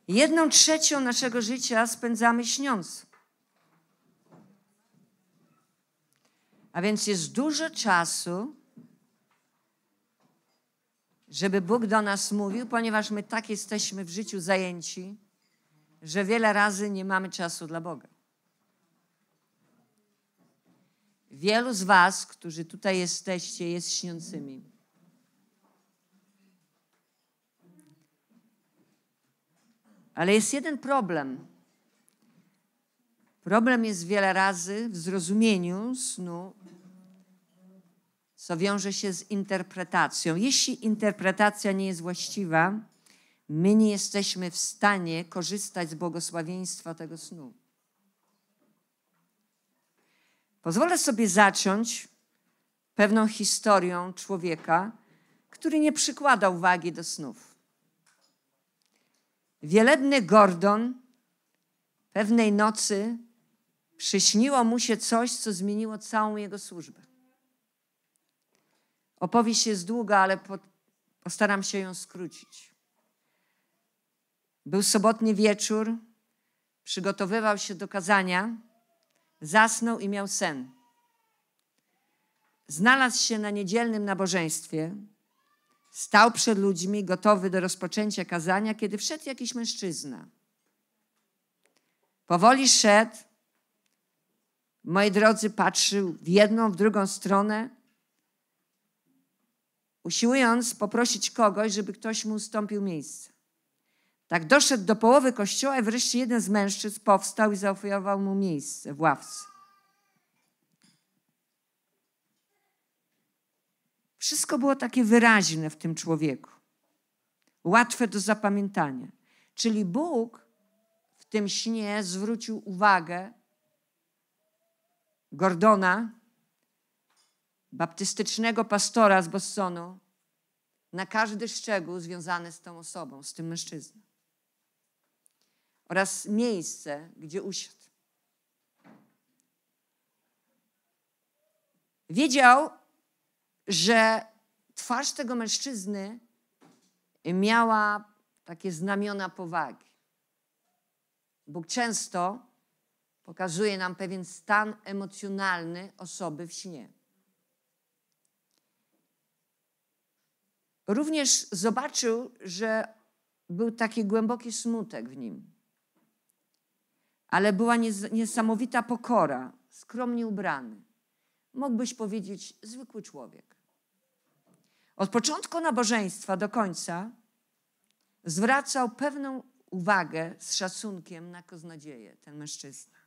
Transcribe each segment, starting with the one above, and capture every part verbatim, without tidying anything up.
Jedną trzecią naszego życia spędzamy śniąc. A więc jest dużo czasu, żeby Bóg do nas mówił, ponieważ my tak jesteśmy w życiu zajęci, że wiele razy nie mamy czasu dla Boga. Wielu z was, którzy tutaj jesteście, jest śniącymi. Ale jest jeden problem. Problem jest wiele razy w zrozumieniu snu, co wiąże się z interpretacją. Jeśli interpretacja nie jest właściwa, my nie jesteśmy w stanie korzystać z błogosławieństwa tego snu. Pozwolę sobie zacząć pewną historią człowieka, który nie przykładał wagi do snów. Wielebny Gordon pewnej nocy przyśniło mu się coś, co zmieniło całą jego służbę. Opowieść jest długa, ale postaram się ją skrócić. Był sobotni wieczór, przygotowywał się do kazania, zasnął i miał sen. Znalazł się na niedzielnym nabożeństwie, stał przed ludźmi, gotowy do rozpoczęcia kazania, kiedy wszedł jakiś mężczyzna. Powoli szedł, moi drodzy, patrzył w jedną, w drugą stronę, usiłując poprosić kogoś, żeby ktoś mu ustąpił miejsce. Tak doszedł do połowy kościoła i wreszcie jeden z mężczyzn powstał i zaoferował mu miejsce w ławce. Wszystko było takie wyraźne w tym człowieku. Łatwe do zapamiętania. Czyli Bóg w tym śnie zwrócił uwagę Gordona, baptystycznego pastora z Bostonu, na każdy szczegół związany z tą osobą, z tym mężczyzną. Oraz miejsce, gdzie usiadł. Wiedział, że twarz tego mężczyzny miała takie znamiona powagi. Bóg często pokazuje nam pewien stan emocjonalny osoby w śnie. Również zobaczył, że był taki głęboki smutek w nim. Ale była niesamowita pokora, skromnie ubrany. Mógłbyś powiedzieć, zwykły człowiek. Od początku nabożeństwa do końca zwracał pewną uwagę z szacunkiem na kaznodzieję, ten mężczyzna.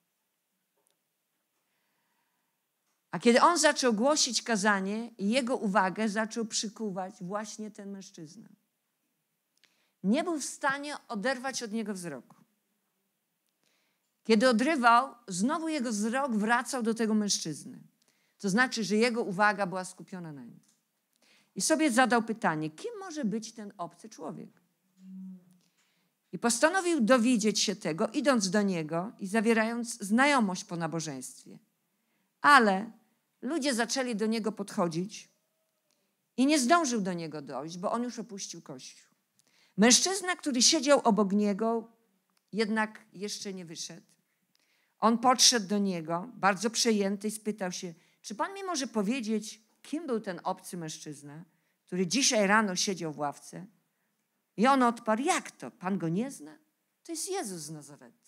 A kiedy on zaczął głosić kazanie, jego uwagę zaczął przykuwać właśnie ten mężczyzna. Nie był w stanie oderwać od niego wzroku. Kiedy odrywał, znowu jego wzrok wracał do tego mężczyzny. To znaczy, że jego uwaga była skupiona na nim. I sobie zadał pytanie, kim może być ten obcy człowiek? I postanowił dowiedzieć się tego, idąc do niego i zawierając znajomość po nabożeństwie. Ale ludzie zaczęli do niego podchodzić i nie zdążył do niego dojść, bo on już opuścił kościół. Mężczyzna, który siedział obok niego, jednak jeszcze nie wyszedł. On podszedł do niego, bardzo przejęty, i spytał się, czy pan mi może powiedzieć, kim był ten obcy mężczyzna, który dzisiaj rano siedział w ławce? I on odparł, jak to? Pan go nie zna? To jest Jezus z Nazaretu.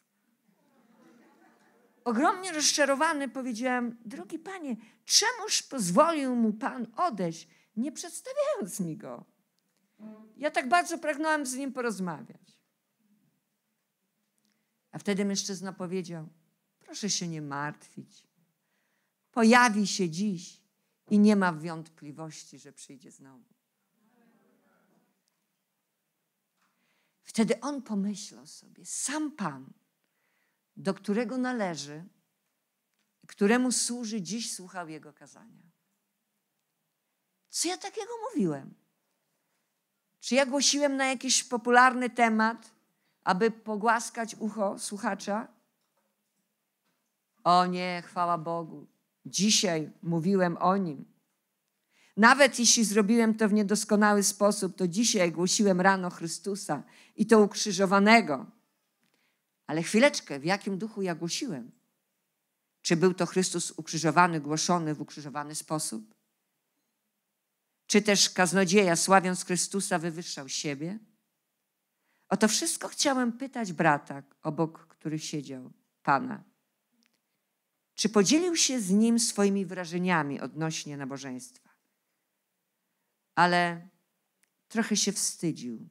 Ogromnie rozczarowany powiedziałem, drogi panie, czemuż pozwolił mu pan odejść, nie przedstawiając mi go? Ja tak bardzo pragnąłem z nim porozmawiać. A wtedy mężczyzna powiedział, proszę się nie martwić. Pojawi się dziś i nie ma wątpliwości, że przyjdzie znowu. Wtedy on pomyślał sobie, sam Pan, do którego należy, któremu służy, dziś słuchał jego kazania. Co ja takiego mówiłem? Czy ja głosiłem na jakiś popularny temat, aby pogłaskać ucho słuchacza? O nie, chwała Bogu. Dzisiaj mówiłem o nim. Nawet jeśli zrobiłem to w niedoskonały sposób, to dzisiaj głosiłem rano Chrystusa i to ukrzyżowanego. Ale chwileczkę, w jakim duchu ja głosiłem? Czy był to Chrystus ukrzyżowany, głoszony w ukrzyżowany sposób? Czy też kaznodzieja, sławiąc Chrystusa, wywyższał siebie? O to wszystko chciałem pytać brata, obok których siedział, Pana. Czy podzielił się z nim swoimi wrażeniami odnośnie nabożeństwa? Ale trochę się wstydził.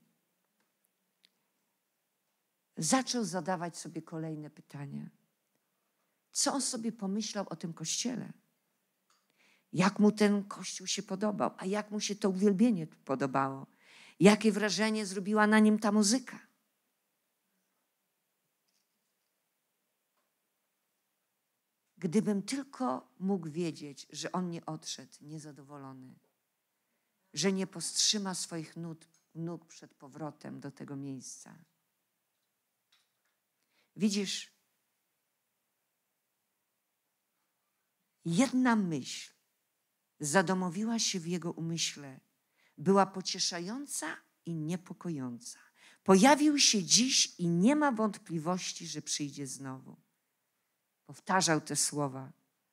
Zaczął zadawać sobie kolejne pytania. Co on sobie pomyślał o tym kościele? Jak mu ten kościół się podobał? A jak mu się to uwielbienie podobało? Jakie wrażenie zrobiła na nim ta muzyka? Gdybym tylko mógł wiedzieć, że on nie odszedł niezadowolony, że nie powstrzyma swoich nóg, nóg przed powrotem do tego miejsca. Widzisz, jedna myśl zadomowiła się w jego umyśle, była pocieszająca i niepokojąca. Pojawił się dziś i nie ma wątpliwości, że przyjdzie znowu. Powtarzał te słowa,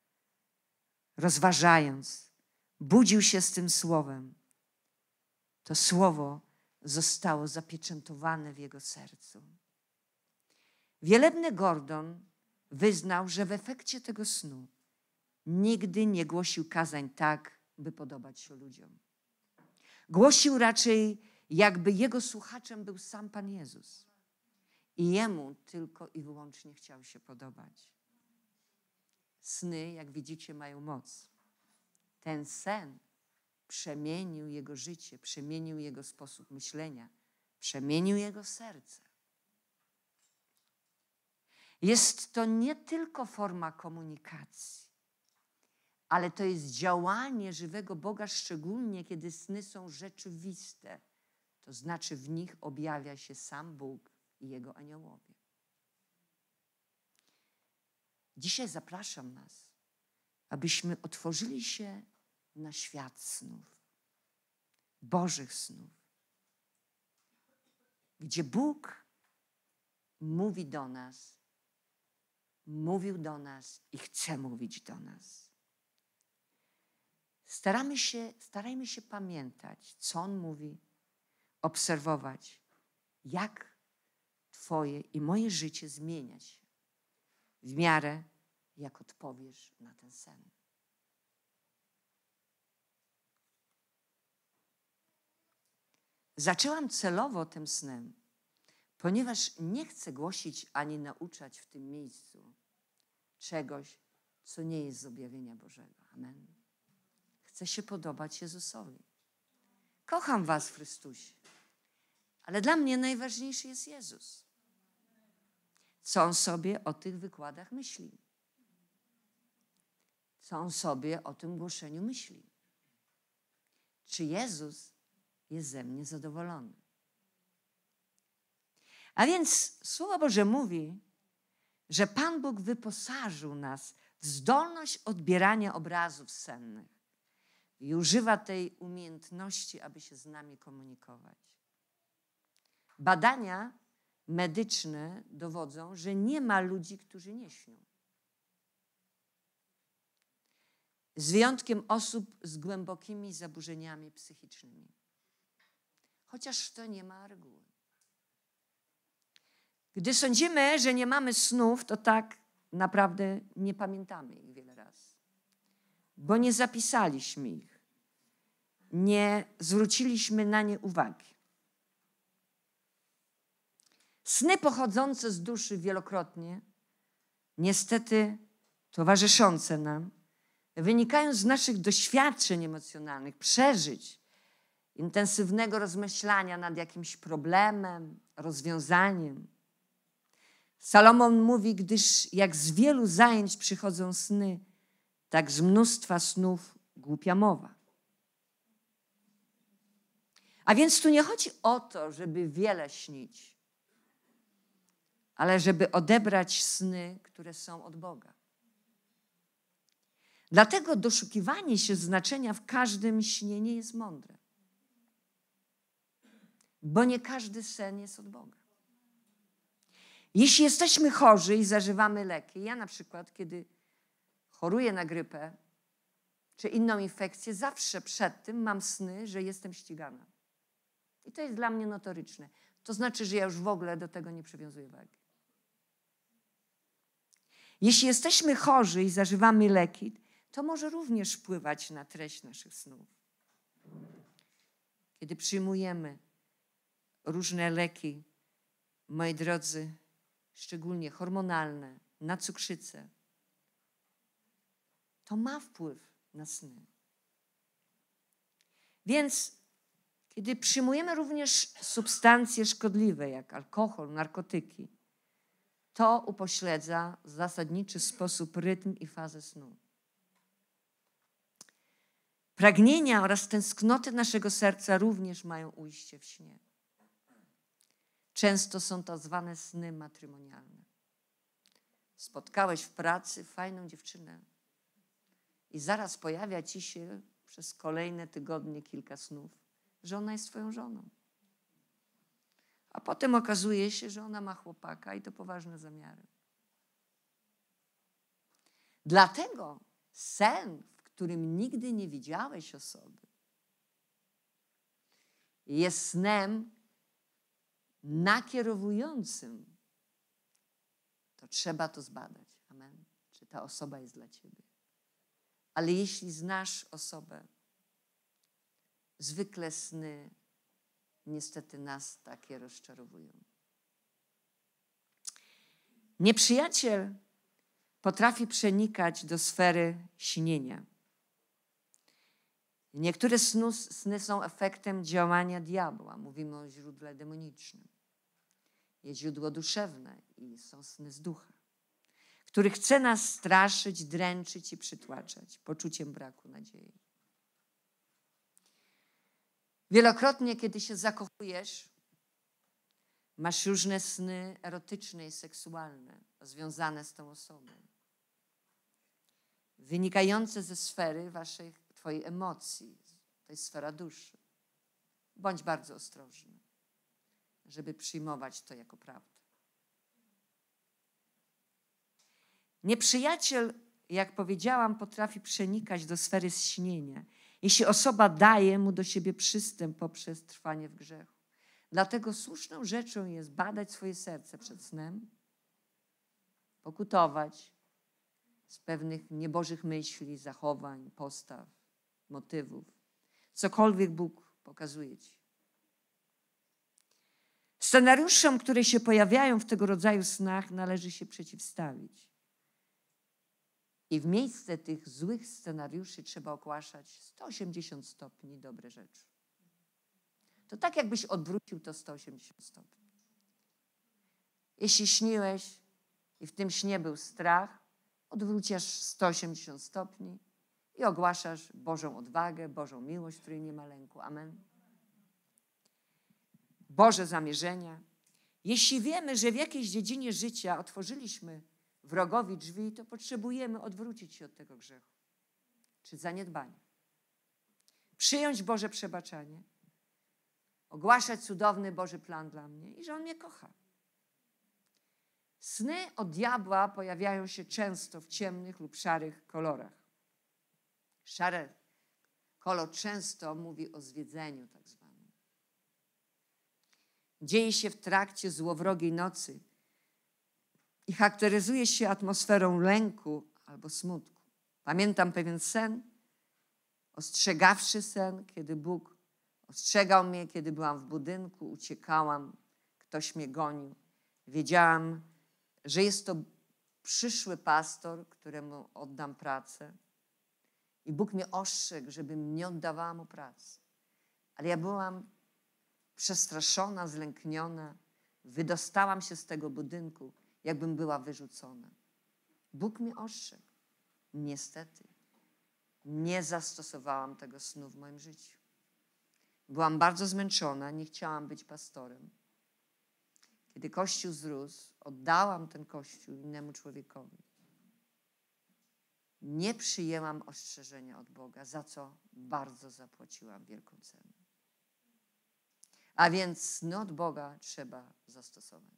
rozważając, budził się z tym słowem. To słowo zostało zapieczętowane w jego sercu. Wielebny Gordon wyznał, że w efekcie tego snu nigdy nie głosił kazań tak, by podobać się ludziom. Głosił raczej, jakby jego słuchaczem był sam Pan Jezus. I jemu tylko i wyłącznie chciał się podobać. Sny, jak widzicie, mają moc. Ten sen przemienił jego życie, przemienił jego sposób myślenia, przemienił jego serce. Jest to nie tylko forma komunikacji, ale to jest działanie żywego Boga, szczególnie kiedy sny są rzeczywiste. To znaczy w nich objawia się sam Bóg i Jego aniołowie. Dzisiaj zapraszam nas, abyśmy otworzyli się na świat snów, Bożych snów, gdzie Bóg mówi do nas, mówił do nas i chce mówić do nas. Staramy się, starajmy się pamiętać, co On mówi, obserwować, jak Twoje i moje życie zmienia się w miarę, jak odpowiesz na ten sen. Zaczęłam celowo tym snem, ponieważ nie chcę głosić ani nauczać w tym miejscu czegoś, co nie jest z objawienia Bożego. Amen. Chcę się podobać Jezusowi. Kocham was w Chrystusie, ale dla mnie najważniejszy jest Jezus. Co On sobie o tych wykładach myśli? Co On sobie o tym głoszeniu myśli? Czy Jezus jest ze mnie zadowolony? A więc Słowo Boże mówi, że Pan Bóg wyposażył nas w zdolność odbierania obrazów sennych i używa tej umiejętności, aby się z nami komunikować. Badania medyczne dowodzą, że nie ma ludzi, którzy nie śnią. Z wyjątkiem osób z głębokimi zaburzeniami psychicznymi. Chociaż to nie ma reguły. Gdy sądzimy, że nie mamy snów, to tak naprawdę nie pamiętamy ich wiele razy. Bo nie zapisaliśmy ich. Nie zwróciliśmy na nie uwagi. Sny pochodzące z duszy wielokrotnie, niestety towarzyszące nam, wynikają z naszych doświadczeń emocjonalnych, przeżyć, intensywnego rozmyślania nad jakimś problemem, rozwiązaniem. Salomon mówi, gdyż jak z wielu zajęć przychodzą sny, tak z mnóstwa snów głupia mowa. A więc tu nie chodzi o to, żeby wiele śnić, ale żeby odebrać sny, które są od Boga. Dlatego doszukiwanie się znaczenia w każdym śnie nie jest mądre. Bo nie każdy sen jest od Boga. Jeśli jesteśmy chorzy i zażywamy leki, ja na przykład, kiedy choruję na grypę czy inną infekcję, zawsze przed tym mam sny, że jestem ścigana. I to jest dla mnie notoryczne. To znaczy, że ja już w ogóle do tego nie przywiązuję wagi. Jeśli jesteśmy chorzy i zażywamy leki, to może również wpływać na treść naszych snów. Kiedy przyjmujemy różne leki, moi drodzy, szczególnie hormonalne, na cukrzycę, to ma wpływ na sny. Więc kiedy przyjmujemy również substancje szkodliwe, jak alkohol, narkotyki, to upośledza w zasadniczy sposób rytm i fazę snu. Pragnienia oraz tęsknoty naszego serca również mają ujście w śnie. Często są to zwane sny matrymonialne. Spotkałeś w pracy fajną dziewczynę i zaraz pojawia ci się przez kolejne tygodnie kilka snów, że ona jest twoją żoną. A potem okazuje się, że ona ma chłopaka i to poważne zamiary. Dlatego sen, w którym nigdy nie widziałeś osoby, jest snem nakierowującym. To trzeba to zbadać. Amen. Czy ta osoba jest dla ciebie. Ale jeśli znasz osobę, zwykle sny niestety nas takie rozczarowują. Nieprzyjaciel potrafi przenikać do sfery śnienia. Niektóre snu, sny są efektem działania diabła. Mówimy o źródle demonicznym. Jest źródło duszewne i są sny z ducha, który chce nas straszyć, dręczyć i przytłaczać poczuciem braku nadziei. Wielokrotnie, kiedy się zakochujesz, masz różne sny erotyczne i seksualne związane z tą osobą, wynikające ze sfery waszej, twojej emocji. To jest sfera duszy. Bądź bardzo ostrożny, żeby przyjmować to jako prawdę. Nieprzyjaciel, jak powiedziałam, potrafi przenikać do sfery śnienia, jeśli osoba daje mu do siebie przystęp poprzez trwanie w grzechu. Dlatego słuszną rzeczą jest badać swoje serce przed snem, pokutować z pewnych niebożych myśli, zachowań, postaw, motywów. Cokolwiek Bóg pokazuje ci. Scenariuszom, które się pojawiają w tego rodzaju snach, należy się przeciwstawić. I w miejsce tych złych scenariuszy trzeba ogłaszać sto osiemdziesiąt stopni dobre rzeczy. To tak, jakbyś odwrócił to sto osiemdziesiąt stopni. Jeśli śniłeś i w tym śnie był strach, odwrócisz sto osiemdziesiąt stopni i ogłaszasz Bożą odwagę, Bożą miłość, w której nie ma lęku. Amen. Boże zamierzenia. Jeśli wiemy, że w jakiejś dziedzinie życia otworzyliśmy wrogowi drzwi, to potrzebujemy odwrócić się od tego grzechu czy zaniedbania. Przyjąć Boże przebaczenie, ogłaszać cudowny Boży plan dla mnie i że On mnie kocha. Sny od diabła pojawiają się często w ciemnych lub szarych kolorach. Szary kolor często mówi o zwiedzeniu tak zwanym. Dzieje się w trakcie złowrogiej nocy i charakteryzuje się atmosferą lęku albo smutku. Pamiętam pewien sen, ostrzegawszy sen, kiedy Bóg ostrzegał mnie, kiedy byłam w budynku, uciekałam, ktoś mnie gonił. Wiedziałam, że jest to przyszły pastor, któremu oddam pracę. I Bóg mnie ostrzegł, żebym nie oddawała mu pracy. Ale ja byłam przestraszona, zlękniona. Wydostałam się z tego budynku, jakbym była wyrzucona. Bóg mnie ostrzegł. Niestety, nie zastosowałam tego snu w moim życiu. Byłam bardzo zmęczona, nie chciałam być pastorem. Kiedy Kościół zrósł, oddałam ten Kościół innemu człowiekowi. nie przyjęłam ostrzeżenia od Boga, za co bardzo zapłaciłam wielką cenę. A więc sny od Boga trzeba zastosować.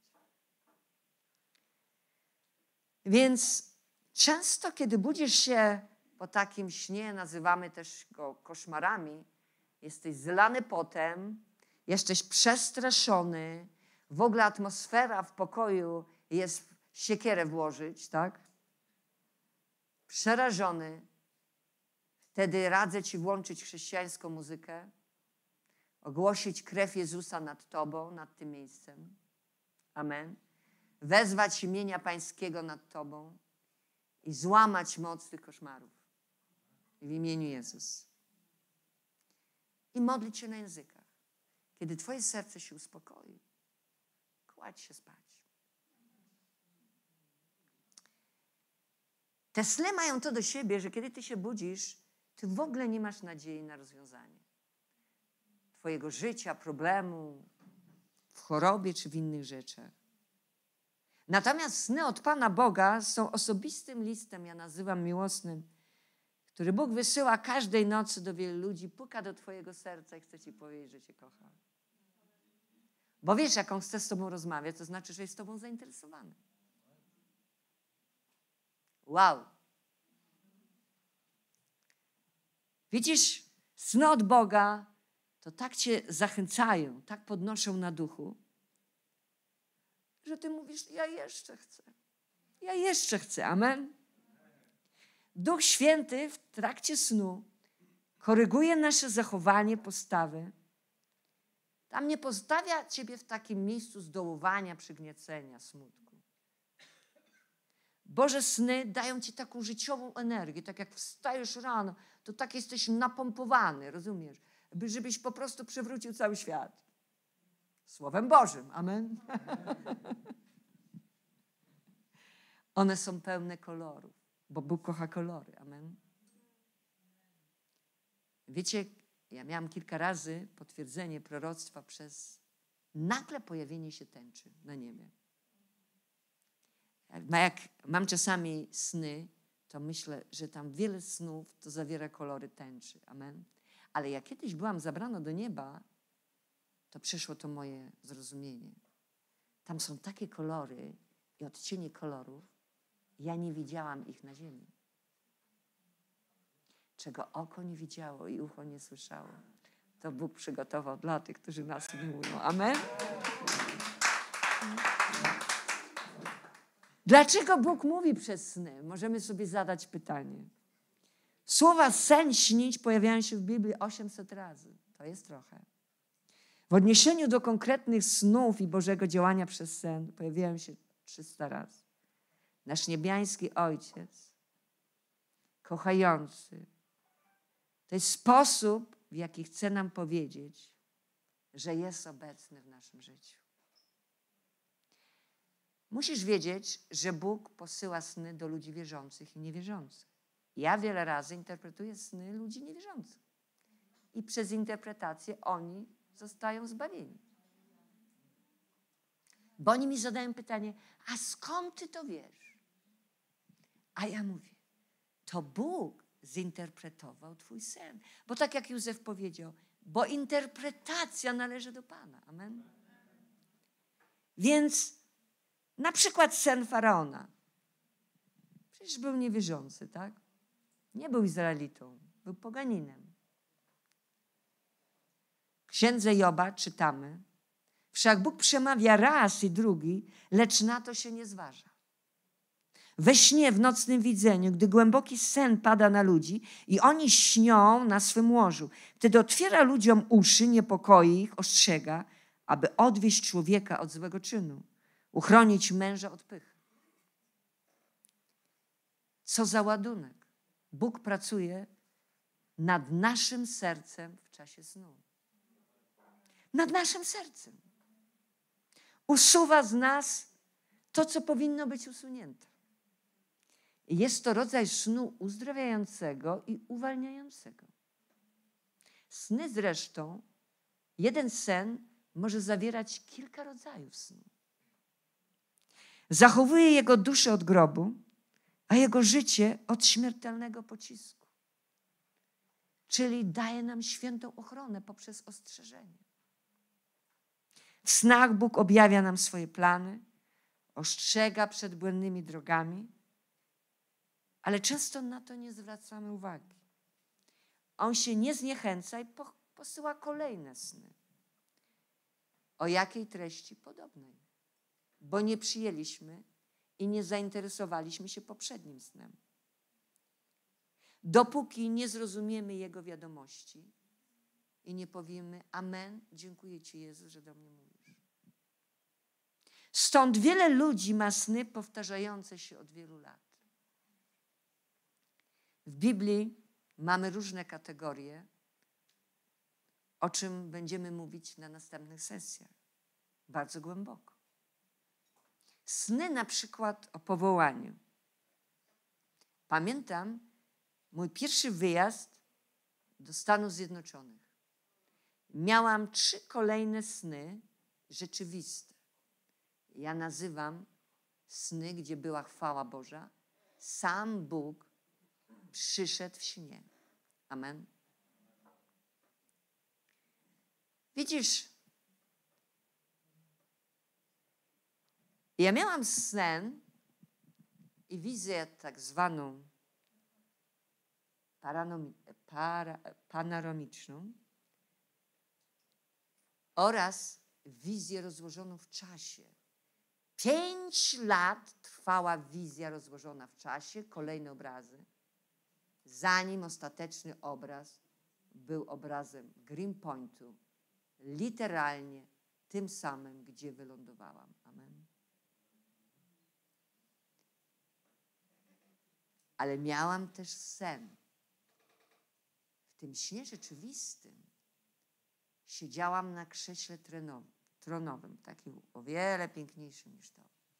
Więc często, kiedy budzisz się po takim śnie, nazywamy też go koszmarami, jesteś zlany potem, jesteś przestraszony, w ogóle atmosfera w pokoju jest siekierę włożyć, tak? Przerażony. Wtedy radzę ci włączyć chrześcijańską muzykę, ogłosić krew Jezusa nad tobą, nad tym miejscem. Amen. Wezwać imienia Pańskiego nad tobą i złamać moc tych koszmarów. W imieniu Jezus. I modlić się na językach. Kiedy twoje serce się uspokoi, kładź się spać. Te sny mają to do siebie, że kiedy ty się budzisz, ty w ogóle nie masz nadziei na rozwiązanie twojego życia, problemu, w chorobie czy w innych rzeczach. Natomiast sny od Pana Boga są osobistym listem, ja nazywam miłosnym, który Bóg wysyła każdej nocy do wielu ludzi, puka do twojego serca i chce ci powiedzieć, że cię kocha. Bo wiesz, jak on chce z tobą rozmawiać, to znaczy, że jest z tobą zainteresowany. Wow. Widzisz, sny od Boga to tak cię zachęcają, tak podnoszą na duchu, że ty mówisz, ja jeszcze chcę. Ja jeszcze chcę. Amen. Duch Święty w trakcie snu koryguje nasze zachowanie, postawę. Tam nie postawia ciebie w takim miejscu zdołowania, przygniecenia, smutku. Boże sny dają ci taką życiową energię, tak jak wstajesz rano, to tak jesteś napompowany, rozumiesz? Żebyś po prostu przewrócił cały świat. Słowem Bożym. Amen. One są pełne kolorów, bo Bóg kocha kolory. Amen. Wiecie, ja miałam kilka razy potwierdzenie proroctwa przez nagle pojawienie się tęczy na niebie. Jak mam czasami sny, to myślę, że tam wiele snów to zawiera kolory tęczy. Amen. Ale jak kiedyś byłam zabrana do nieba, to przyszło to moje zrozumienie. Tam są takie kolory i odcienie kolorów, ja nie widziałam ich na ziemi. Czego oko nie widziało i ucho nie słyszało, to Bóg przygotował dla tych, którzy nas miłują. Amen? Dlaczego Bóg mówi przez sny? Możemy sobie zadać pytanie. Słowa sen, śnić pojawiają się w Biblii osiemset razy. To jest trochę. W odniesieniu do konkretnych snów i Bożego działania przez sen pojawiają się trzysta razy. Nasz niebiański Ojciec, kochający, to jest sposób, w jaki chce nam powiedzieć, że jest obecny w naszym życiu. Musisz wiedzieć, że Bóg posyła sny do ludzi wierzących i niewierzących. Ja wiele razy interpretuję sny ludzi niewierzących. I przez interpretację oni zostają zbawieni. Bo oni mi zadają pytanie, a skąd ty to wiesz? A ja mówię, to Bóg zinterpretował twój sen. Bo tak jak Józef powiedział, bo interpretacja należy do Pana. Amen. Więc na przykład sen Faraona. Przecież był niewierzący, tak? Nie był Izraelitą, był poganinem. W księdze Joba czytamy, wszak Bóg przemawia raz i drugi, lecz na to się nie zważa. We śnie, w nocnym widzeniu, gdy głęboki sen pada na ludzi i oni śnią na swym łożu, wtedy otwiera ludziom uszy, niepokoi ich, ostrzega, aby odwieść człowieka od złego czynu, uchronić męża od pychy. Co za ładunek. Bóg pracuje nad naszym sercem w czasie snu. Nad naszym sercem. Usuwa z nas to, co powinno być usunięte. Jest to rodzaj snu uzdrawiającego i uwalniającego. Sny zresztą, jeden sen może zawierać kilka rodzajów snu. Zachowuje jego duszę od grobu, a jego życie od śmiertelnego pocisku. Czyli daje nam świętą ochronę poprzez ostrzeżenie. W snach Bóg objawia nam swoje plany, ostrzega przed błędnymi drogami, ale często na to nie zwracamy uwagi. On się nie zniechęca i posyła kolejne sny. O jakiej treści? Podobnej. Bo nie przyjęliśmy i nie zainteresowaliśmy się poprzednim snem. Dopóki nie zrozumiemy Jego wiadomości i nie powiemy amen, dziękuję Ci Jezu, że do mnie mówisz. Stąd wiele ludzi ma sny powtarzające się od wielu lat. W Biblii mamy różne kategorie, o czym będziemy mówić na następnych sesjach. Bardzo głęboko. Sny na przykład o powołaniu. Pamiętam mój pierwszy wyjazd do Stanów Zjednoczonych. Miałam trzy kolejne sny rzeczywiste. Ja nazywam sny, gdzie była chwała Boża. Sam Bóg przyszedł w śnie. Amen. Widzisz, ja miałam sen i wizję tak zwaną para, panoramiczną oraz wizję rozłożoną w czasie. Pięć lat trwała wizja rozłożona w czasie, kolejne obrazy, zanim ostateczny obraz był obrazem Greenpointu, literalnie tym samym, gdzie wylądowałam. Amen. Ale miałam też sen. W tym śnie rzeczywistym siedziałam na krześle tronowym, takim o wiele piękniejszym niż to.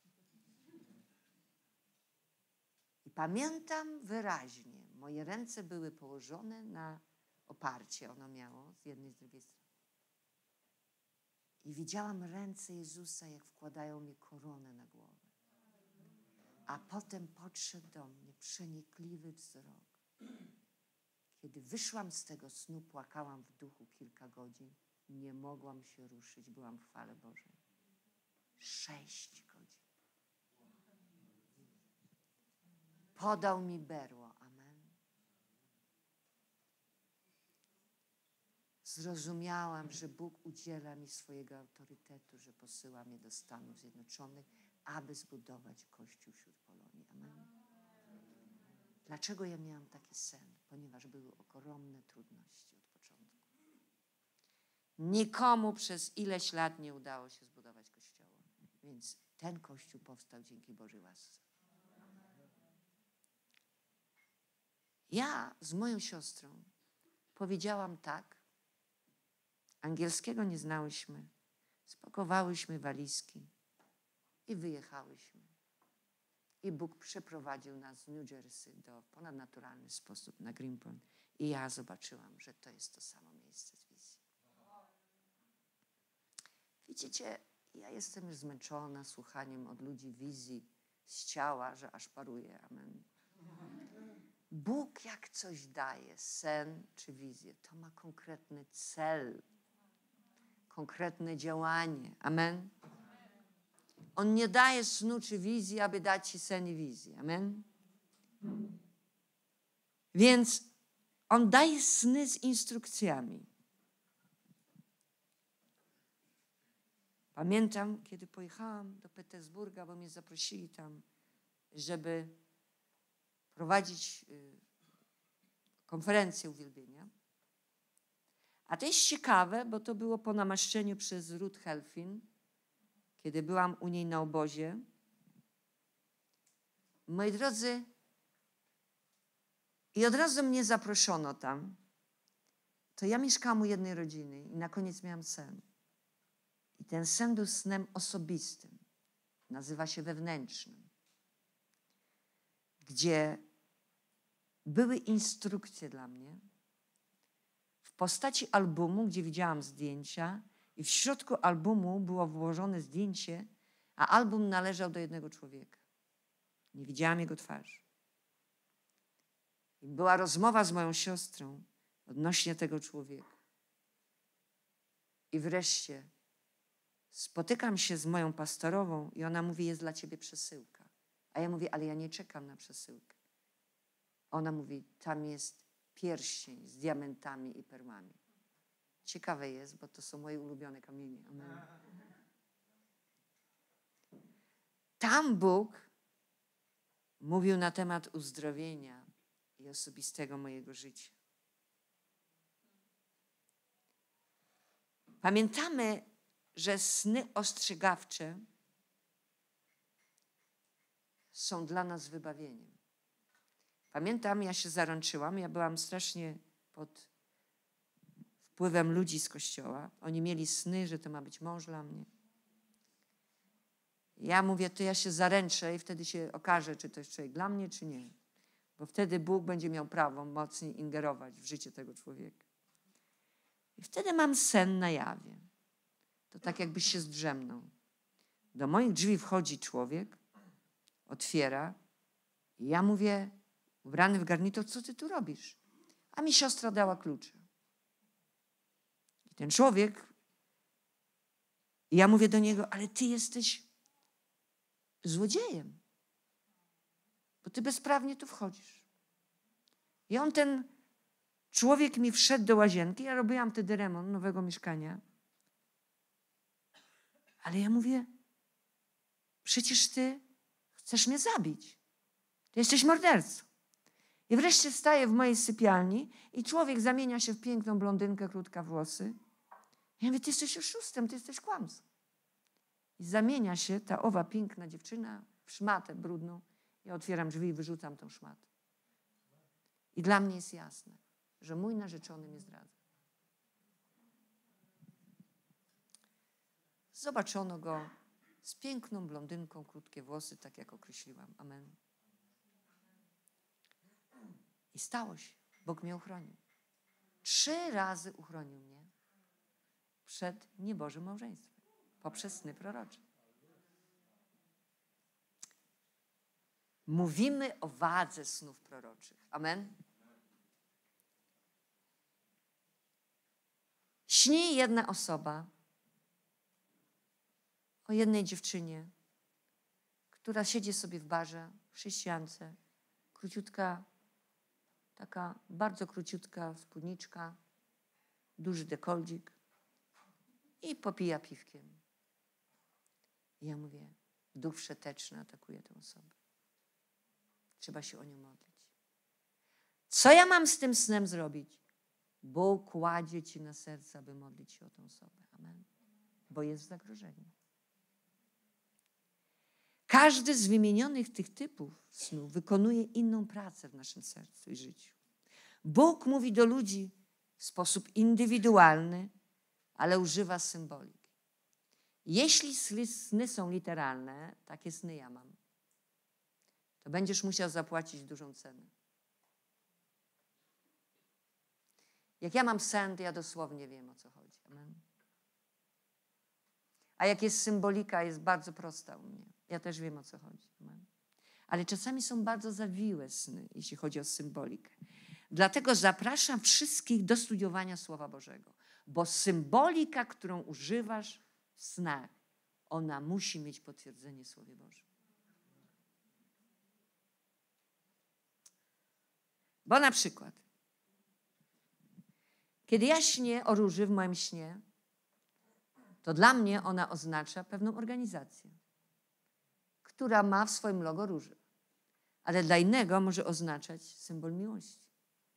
I pamiętam wyraźnie, moje ręce były położone na oparcie, ono miało z jednej i z drugiej strony. I widziałam ręce Jezusa, jak wkładają mi koronę na głowę. A potem podszedł do mnie przenikliwy wzrok. Kiedy wyszłam z tego snu, płakałam w duchu kilka godzin. Nie mogłam się ruszyć, byłam w chwale Bożej. Sześć godzin. Podał mi berło. Amen. Zrozumiałam, że Bóg udziela mi swojego autorytetu, że posyła mnie do Stanów Zjednoczonych, aby zbudować Kościół wśród Polonii. Amen. Dlaczego ja miałam taki sen? Ponieważ były ogromne trudności od początku. Nikomu przez ileś lat nie udało się zbudować Kościoła. Więc ten Kościół powstał dzięki Bożej łasce. Ja z moją siostrą powiedziałam tak. Angielskiego nie znałyśmy. Spakowałyśmy walizki i wyjechałyśmy. I Bóg przeprowadził nas z New Jersey do ponadnaturalny sposób na Greenpoint. I ja zobaczyłam, że to jest to samo miejsce z wizji. Widzicie, ja jestem już zmęczona słuchaniem od ludzi wizji z ciała, że aż paruję. Amen. Bóg jak coś daje, sen czy wizję, to ma konkretny cel, konkretne działanie. Amen. On nie daje snu czy wizji, aby dać ci sen i wizję. Amen. Więc on daje sny z instrukcjami. Pamiętam, kiedy pojechałam do Petersburga, bo mnie zaprosili tam, żeby prowadzić konferencję uwielbienia. A to jest ciekawe, bo to było po namaszczeniu przez Ruth Helfin, kiedy byłam u niej na obozie. Moi drodzy, i od razu mnie zaproszono tam. To ja mieszkałam u jednej rodziny i na koniec miałam sen. I ten sen był snem osobistym. Nazywa się wewnętrznym. Gdzie były instrukcje dla mnie w postaci albumu, gdzie widziałam zdjęcia i w środku albumu było włożone zdjęcie, a album należał do jednego człowieka. Nie widziałam jego twarzy. I była rozmowa z moją siostrą odnośnie tego człowieka. I wreszcie spotykam się z moją pastorową i ona mówi, jest dla ciebie przesyłka. A ja mówię, ale ja nie czekam na przesyłkę. Ona mówi, tam jest pierścień z diamentami i perłami. Ciekawe jest, bo to są moje ulubione kamienie. Amen. Tam Bóg mówił na temat uzdrowienia i osobistego mojego życia. Pamiętamy, że sny ostrzegawcze są dla nas wybawieniem. Pamiętam, ja się zaręczyłam, ja byłam strasznie pod wpływem ludzi z kościoła. Oni mieli sny, że to ma być mąż dla mnie. Ja mówię, to ja się zaręczę i wtedy się okaże, czy to jest człowiek dla mnie, czy nie. Bo wtedy Bóg będzie miał prawo mocniej ingerować w życie tego człowieka. I wtedy mam sen na jawie. To tak jakbyś się zdrzemnął. Do moich drzwi wchodzi człowiek, otwiera i ja mówię, ubrany w garnitur, co ty tu robisz? A mi siostra dała klucze. I ten człowiek, i ja mówię do niego, ale ty jesteś złodziejem, bo ty bezprawnie tu wchodzisz. I on, ten człowiek mi wszedł do łazienki, ja robiłam wtedy remont nowego mieszkania. Ale ja mówię, przecież ty chcesz mnie zabić. Ty jesteś mordercą. I wreszcie staję w mojej sypialni i człowiek zamienia się w piękną blondynkę, krótka włosy. Ja mówię, ty jesteś oszustem, ty jesteś kłamcą. I zamienia się ta owa piękna dziewczyna w szmatę brudną. Ja otwieram drzwi i wyrzucam tą szmatę. I dla mnie jest jasne, że mój narzeczony mnie zdradza. Zobaczono go z piękną blondynką, krótkie włosy, tak jak określiłam. Amen. I stało się. Bóg mnie uchronił. Trzy razy uchronił mnie przed niebożym małżeństwem. Poprzez sny prorocze. Mówimy o wadze snów proroczych. Amen. Śni jedna osoba o jednej dziewczynie, która siedzi sobie w barze, chrześcijance, króciutka, taka bardzo króciutka spódniczka, duży dekoldzik i popija piwkiem. I ja mówię, duch wszeteczny atakuje tę osobę. Trzeba się o nią modlić. Co ja mam z tym snem zrobić? Bóg kładzie ci na serce, aby modlić się o tę osobę. Amen. Bo jest w zagrożeniu. Każdy z wymienionych tych typów snu wykonuje inną pracę w naszym sercu i życiu. Bóg mówi do ludzi w sposób indywidualny, ale używa symboliki. Jeśli sny są literalne, takie sny ja mam, to będziesz musiał zapłacić dużą cenę. Jak ja mam sen, to ja dosłownie wiem, o co chodzi. Amen. A jak jest symbolika, jest bardzo prosta u mnie. Ja też wiem, o co chodzi. Amen. Ale czasami są bardzo zawiłe sny, jeśli chodzi o symbolikę. Dlatego zapraszam wszystkich do studiowania Słowa Bożego. Bo symbolika, którą używasz w snach, ona musi mieć potwierdzenie w Słowie Bożym. Bo na przykład, kiedy ja śnię o róży w moim śnie, to dla mnie ona oznacza pewną organizację, która ma w swoim logo różę. Ale dla innego może oznaczać symbol miłości.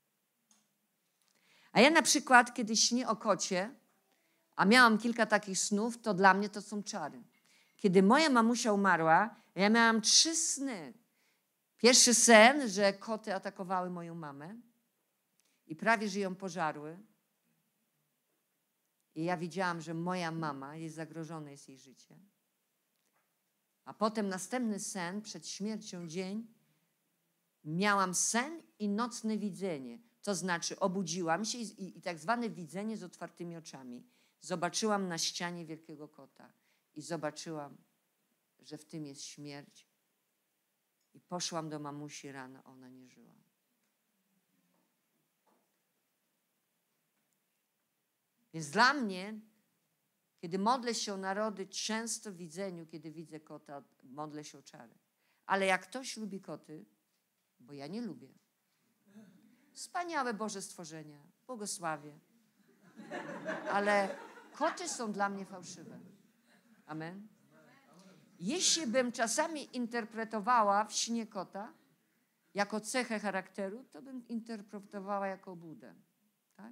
A ja na przykład, kiedy śnię o kocie, a miałam kilka takich snów, to dla mnie to są czary. Kiedy moja mamusia umarła, ja miałam trzy sny. Pierwszy sen, że koty atakowały moją mamę i prawie, że ją pożarły. I ja widziałam, że moja mama, jest zagrożone jest jej życie. A potem następny sen, przed śmiercią dzień, miałam sen i nocne widzenie. To znaczy obudziłam się i, i, i tak zwane widzenie z otwartymi oczami. Zobaczyłam na ścianie wielkiego kota i zobaczyłam, że w tym jest śmierć. I poszłam do mamusi rano, ona nie żyła. Więc dla mnie, kiedy modlę się o narody, często w widzeniu, kiedy widzę kota, modlę się o czary. Ale jak ktoś lubi koty, bo ja nie lubię. Wspaniałe Boże stworzenia, błogosławię. Ale koty są dla mnie fałszywe. Amen. Jeśli bym czasami interpretowała w śnie kota jako cechę charakteru, to bym interpretowała jako obłudę. Tak?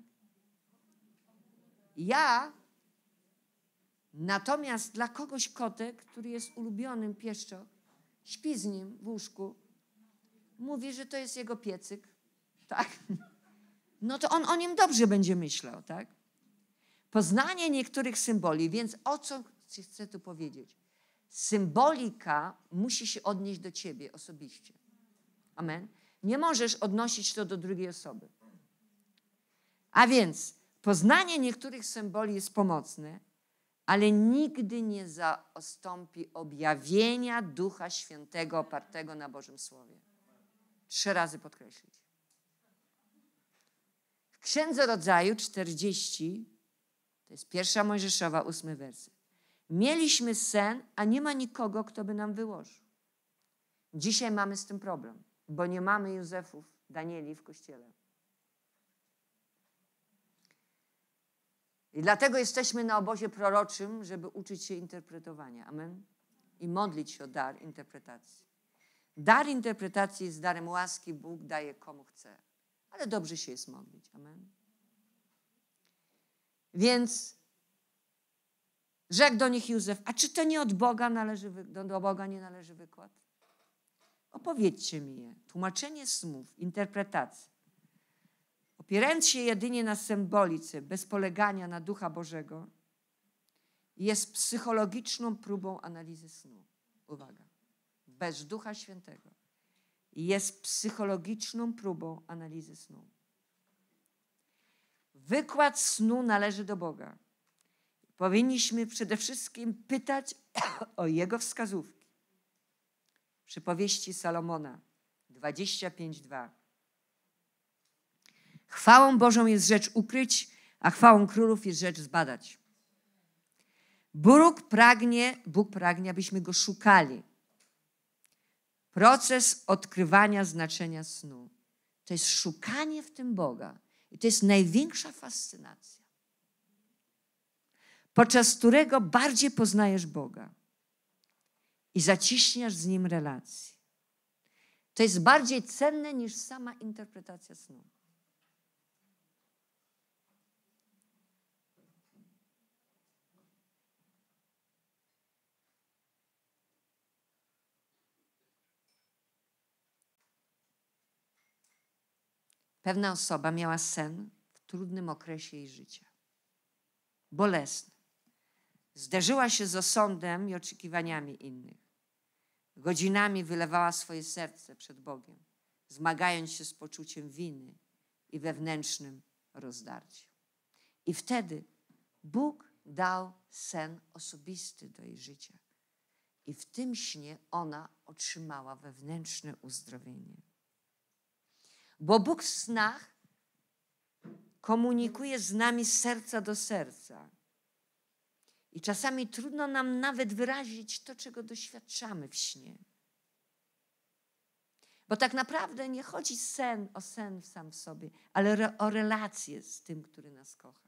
Ja natomiast dla kogoś kotek, który jest ulubionym pieszczot, śpi z nim w łóżku, mówi, że to jest jego piecyk, tak? No to on o nim dobrze będzie myślał, tak? Poznanie niektórych symboli, więc o co chcę tu powiedzieć? Symbolika musi się odnieść do ciebie osobiście. Amen? Nie możesz odnosić to do drugiej osoby. A więc poznanie niektórych symboli jest pomocne, ale nigdy nie zastąpi objawienia Ducha Świętego opartego na Bożym Słowie. Trzy razy podkreślić. W Księdze Rodzaju czterdzieści, to jest pierwsza Mojżeszowa, ósmy werset. Mieliśmy sen, a nie ma nikogo, kto by nam wyłożył. Dzisiaj mamy z tym problem, bo nie mamy Józefów, Danieli w kościele. I dlatego jesteśmy na obozie proroczym, żeby uczyć się interpretowania. Amen? I modlić się o dar interpretacji. Dar interpretacji jest darem łaski, Bóg daje komu chce. Ale dobrze się jest modlić. Amen? Więc rzekł do nich Józef, a czy to nie od Boga należy, do, do Boga nie należy wykład? Opowiedzcie mi je. Tłumaczenie snów, interpretacji. Opierając się jedynie na symbolice, bez polegania na Ducha Bożego, jest psychologiczną próbą analizy snu. Uwaga. Bez Ducha Świętego. Jest psychologiczną próbą analizy snu. Wykład snu należy do Boga. Powinniśmy przede wszystkim pytać o Jego wskazówki. Przypowieści Salomona dwadzieścia pięć, dwa. Chwałą Bożą jest rzecz ukryć, a chwałą królów jest rzecz zbadać. Bóg pragnie, Bóg pragnie, abyśmy Go szukali. Proces odkrywania znaczenia snu. To jest szukanie w tym Boga. I to jest największa fascynacja. Podczas którego bardziej poznajesz Boga i zaciśniasz z Nim relacje. To jest bardziej cenne niż sama interpretacja snu. Pewna osoba miała sen w trudnym okresie jej życia. Bolesny. Zderzyła się z osądem i oczekiwaniami innych. Godzinami wylewała swoje serce przed Bogiem, zmagając się z poczuciem winy i wewnętrznym rozdarciem. I wtedy Bóg dał sen osobisty do jej życia. I w tym śnie ona otrzymała wewnętrzne uzdrowienie. Bo Bóg w snach komunikuje z nami z serca do serca. I czasami trudno nam nawet wyrazić to, czego doświadczamy w śnie. Bo tak naprawdę nie chodzi sen o sen sam w sobie, ale re, o relację z tym, który nas kocha.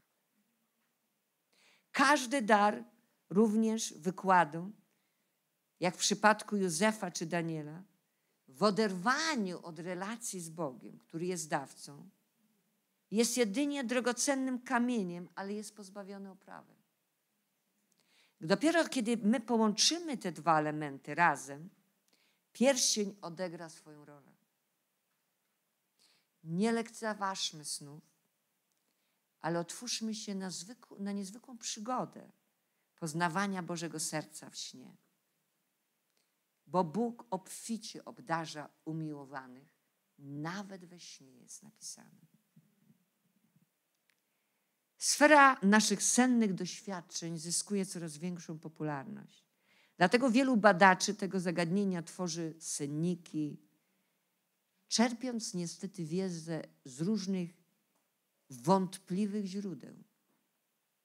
Każdy dar, również wykładu, jak w przypadku Józefa czy Daniela, w oderwaniu od relacji z Bogiem, który jest dawcą, jest jedynie drogocennym kamieniem, ale jest pozbawiony oprawy. Dopiero kiedy my połączymy te dwa elementy razem, pierścień odegra swoją rolę. Nie lekceważmy snów, ale otwórzmy się na, zwykł, na niezwykłą przygodę poznawania Bożego serca w śnie. Bo Bóg obficie obdarza umiłowanych, nawet we śnie jest napisane. Sfera naszych sennych doświadczeń zyskuje coraz większą popularność. Dlatego wielu badaczy tego zagadnienia tworzy senniki, czerpiąc niestety wiedzę z różnych wątpliwych źródeł.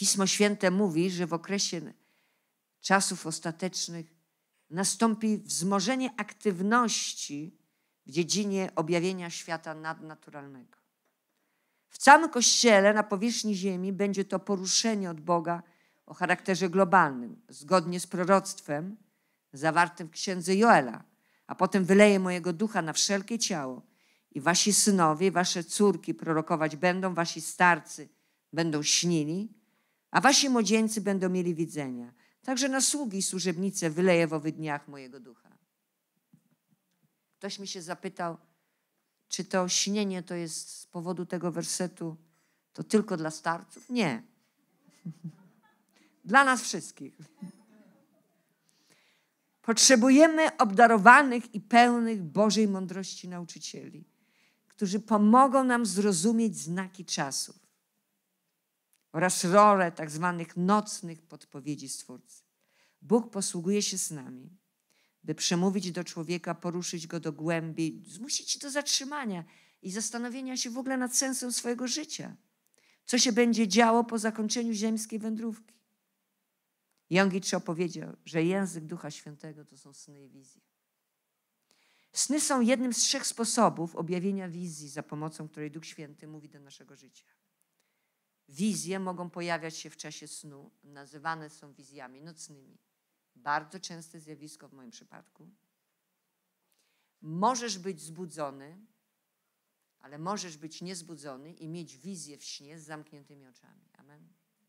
Pismo Święte mówi, że w okresie czasów ostatecznych nastąpi wzmożenie aktywności w dziedzinie objawienia świata nadnaturalnego. W całym Kościele na powierzchni ziemi będzie to poruszenie od Boga o charakterze globalnym, zgodnie z proroctwem zawartym w księdze Joela. A potem wyleję mojego ducha na wszelkie ciało i wasi synowie, wasze córki prorokować będą, wasi starcy będą śnili, a wasi młodzieńcy będą mieli widzenia. Także na sługi i służebnice wyleję w owych dniach mojego ducha. Ktoś mi się zapytał, czy to śnienie to jest z powodu tego wersetu to tylko dla starców? Nie. Dla nas wszystkich. Potrzebujemy obdarowanych i pełnych Bożej mądrości nauczycieli, którzy pomogą nam zrozumieć znaki czasów oraz rolę tak zwanych nocnych podpowiedzi Stwórcy. Bóg posługuje się snami, by przemówić do człowieka, poruszyć go do głębi, zmusić do zatrzymania i zastanowienia się w ogóle nad sensem swojego życia. Co się będzie działo po zakończeniu ziemskiej wędrówki. Jongich opowiedział, że język Ducha Świętego to są sny i wizje. Sny są jednym z trzech sposobów objawienia wizji, za pomocą której Duch Święty mówi do naszego życia. Wizje mogą pojawiać się w czasie snu, nazywane są wizjami nocnymi. Bardzo częste zjawisko w moim przypadku. Możesz być zbudzony, ale możesz być niezbudzony i mieć wizję w śnie z zamkniętymi oczami. Amen.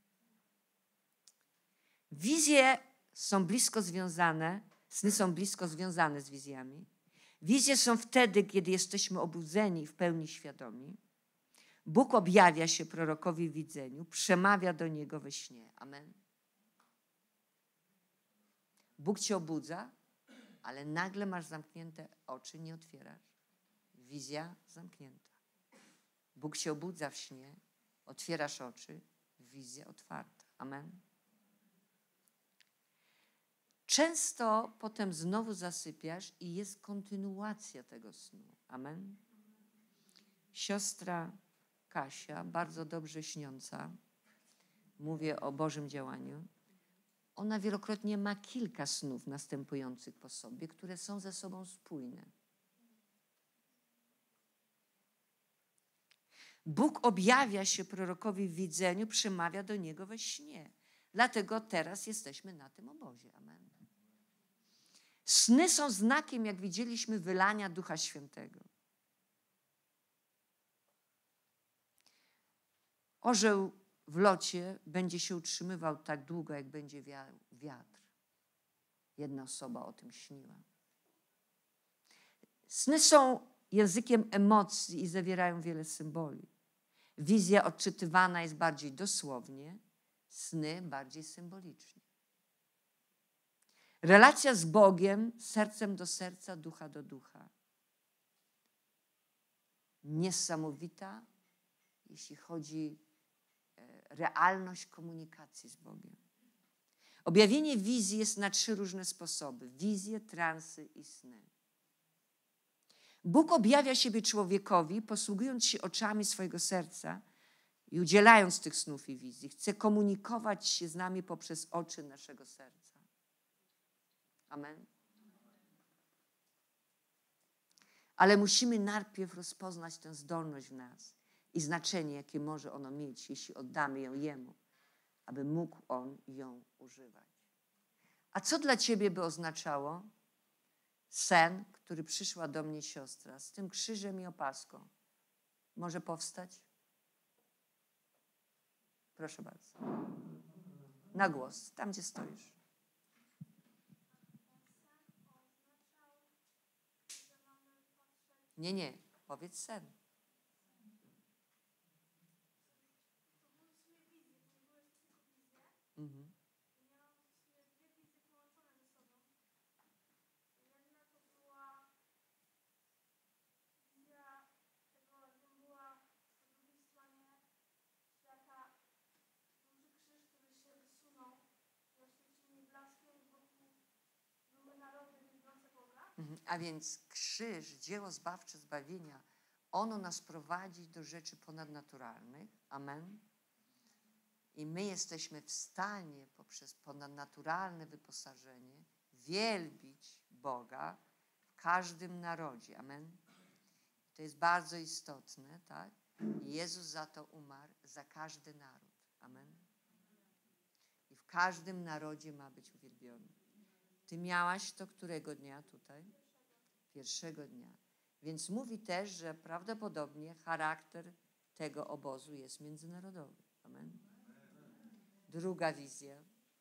Wizje są blisko związane, sny są blisko związane z wizjami. Wizje są wtedy, kiedy jesteśmy obudzeni i w pełni świadomi. Bóg objawia się prorokowi w widzeniu, przemawia do niego we śnie. Amen. Bóg cię obudza, ale nagle masz zamknięte oczy, nie otwierasz. Wizja zamknięta. Bóg cię obudza w śnie, otwierasz oczy, wizja otwarta. Amen. Często potem znowu zasypiasz i jest kontynuacja tego snu. Amen. Siostra Kasia, bardzo dobrze śniąca, mówię o Bożym działaniu, ona wielokrotnie ma kilka snów następujących po sobie, które są ze sobą spójne. Bóg objawia się prorokowi w widzeniu, przemawia do niego we śnie. Dlatego teraz jesteśmy na tym obozie. Amen. Sny są znakiem, jak widzieliśmy, wylania Ducha Świętego. Orzeł w locie będzie się utrzymywał tak długo, jak będzie wiatr. Jedna osoba o tym śniła. Sny są językiem emocji i zawierają wiele symboli. Wizja odczytywana jest bardziej dosłownie, sny bardziej symbolicznie. Relacja z Bogiem, sercem do serca, ducha do ducha. Niesamowita, jeśli chodzi o realność komunikacji z Bogiem. Objawienie wizji jest na trzy różne sposoby. Wizje, transy i sny. Bóg objawia siebie człowiekowi, posługując się oczami swojego serca i udzielając tych snów i wizji. Chce komunikować się z nami poprzez oczy naszego serca. Amen. Ale musimy najpierw rozpoznać tę zdolność w nas i znaczenie, jakie może ono mieć, jeśli oddamy ją Jemu, aby mógł On ją używać. A co dla ciebie by oznaczało sen, który przyszła do mnie siostra z tym krzyżem i opaską? Może powstać? Proszę bardzo. Na głos, tam gdzie stoisz. Nie, nie, powiedz sen. Mhm. A więc krzyż, dzieło zbawcze, zbawienia, ono nas prowadzi do rzeczy ponadnaturalnych. Amen. I my jesteśmy w stanie poprzez ponadnaturalne wyposażenie wielbić Boga w każdym narodzie. Amen. To jest bardzo istotne, tak? I Jezus za to umarł, za każdy naród. Amen. I w każdym narodzie ma być uwielbiony. Ty miałaś to którego dnia tutaj? Pierwszego dnia. Więc mówi też, że prawdopodobnie charakter tego obozu jest międzynarodowy. Amen. Druga wizja.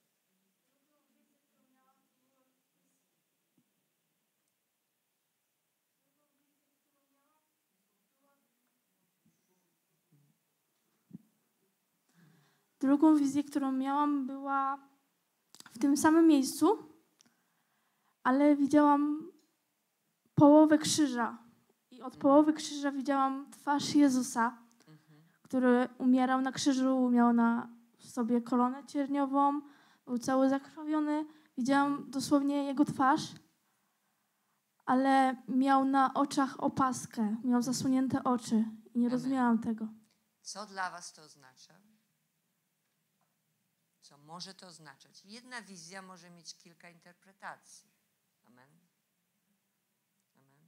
Drugą wizję, którą miałam, była w tym samym miejscu, ale widziałam połowę krzyża. I od połowy krzyża widziałam twarz Jezusa, który umierał na krzyżu, miał na sobie koronę cierniową, był cały zakrwawiony. Widziałam dosłownie jego twarz, ale miał na oczach opaskę, miał zasłonięte oczy i nie rozumiałam tego. Co dla was to oznacza? Co może to oznaczać? Jedna wizja może mieć kilka interpretacji. Amen. Amen.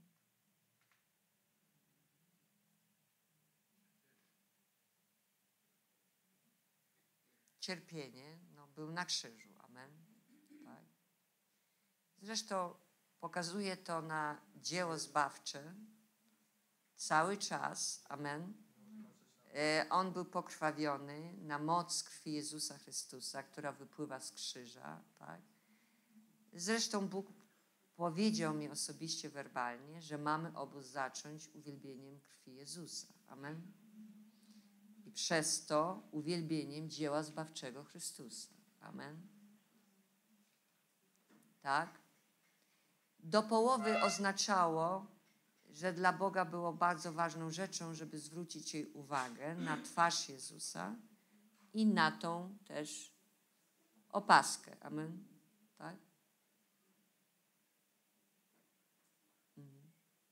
Cierpienie, no, był na krzyżu. Amen. Tak. Zresztą pokazuje to na dzieło zbawcze cały czas. Amen. On był pokrwawiony na moc krwi Jezusa Chrystusa, która wypływa z krzyża. Tak? Zresztą Bóg powiedział mi osobiście werbalnie, że mamy obóz zacząć uwielbieniem krwi Jezusa. Amen. I przez to uwielbieniem dzieła zbawczego Chrystusa. Amen. Tak? Do połowy oznaczało, że dla Boga było bardzo ważną rzeczą, żeby zwrócić jej uwagę na twarz Jezusa i na tą też opaskę. Amen. Tak? Mhm.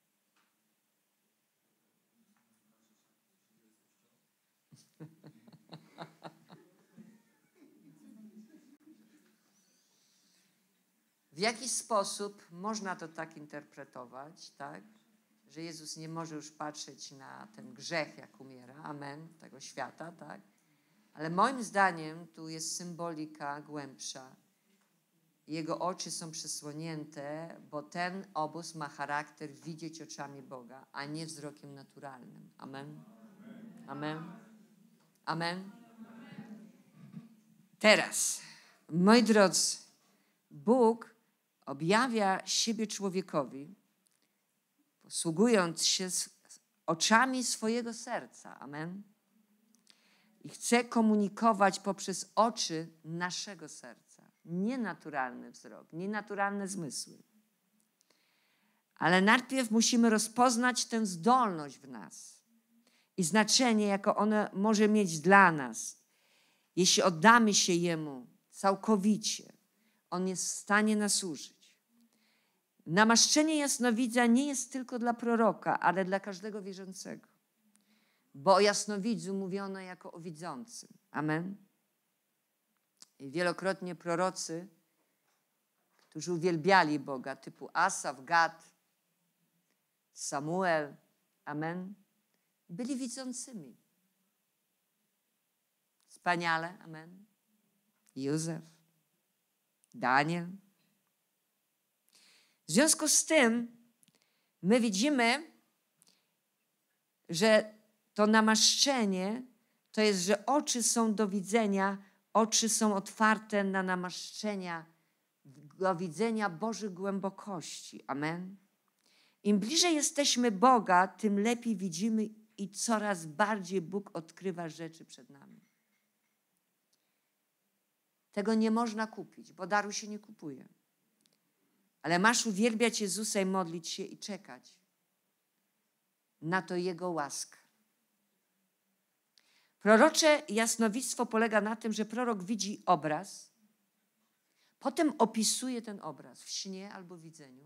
W jaki sposób można to tak interpretować, tak? Że Jezus nie może już patrzeć na ten grzech, jak umiera, amen, tego świata, tak? Ale moim zdaniem tu jest symbolika głębsza. Jego oczy są przysłonięte, bo ten obóz ma charakter widzieć oczami Boga, a nie wzrokiem naturalnym. Amen. Amen. Amen. Teraz, moi drodzy, Bóg objawia siebie człowiekowi, posługując się oczami swojego serca. Amen. I chce komunikować poprzez oczy naszego serca. Nienaturalny wzrok, nienaturalne zmysły. Ale najpierw musimy rozpoznać tę zdolność w nas i znaczenie, jakie ona może mieć dla nas. Jeśli oddamy się Jemu całkowicie, On jest w stanie nas użyć. Namaszczenie jasnowidza nie jest tylko dla proroka, ale dla każdego wierzącego. Bo o jasnowidzu mówiono jako o widzącym. Amen. I wielokrotnie prorocy, którzy uwielbiali Boga, typu Asaf, Gad, Samuel, amen, byli widzącymi. Wspaniale, amen. Józef, Daniel. W związku z tym my widzimy, że to namaszczenie to jest, że oczy są do widzenia, oczy są otwarte na namaszczenia, do widzenia Bożych głębokości. Amen. Im bliżej jesteśmy Boga, tym lepiej widzimy i coraz bardziej Bóg odkrywa rzeczy przed nami. Tego nie można kupić, bo daru się nie kupuje. Ale masz uwielbiać Jezusa i modlić się i czekać na to Jego łaskę. Prorocze jasnowictwo polega na tym, że prorok widzi obraz, potem opisuje ten obraz w śnie albo w widzeniu,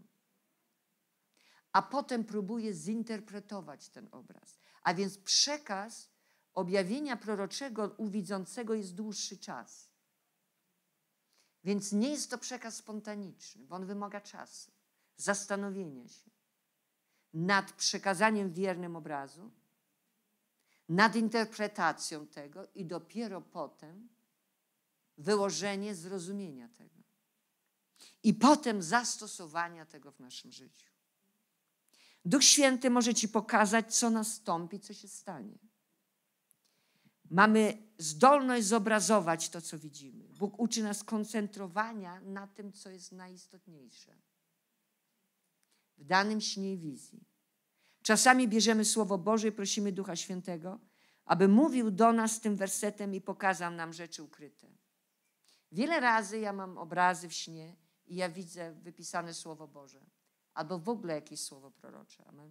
a potem próbuje zinterpretować ten obraz. A więc przekaz objawienia proroczego u widzącego jest dłuższy czas. Więc nie jest to przekaz spontaniczny, bo on wymaga czasu, zastanowienia się nad przekazaniem wiernym obrazu, nad interpretacją tego i dopiero potem wyłożenie zrozumienia tego. I potem zastosowania tego w naszym życiu. Duch Święty może ci pokazać, co nastąpi, co się stanie. Mamy zdolność zobrazować to, co widzimy. Bóg uczy nas koncentrowania na tym, co jest najistotniejsze w danym śnie i wizji. Czasami bierzemy Słowo Boże i prosimy Ducha Świętego, aby mówił do nas tym wersetem i pokazał nam rzeczy ukryte. Wiele razy ja mam obrazy w śnie i ja widzę wypisane Słowo Boże. Albo w ogóle jakieś słowo prorocze. Amen.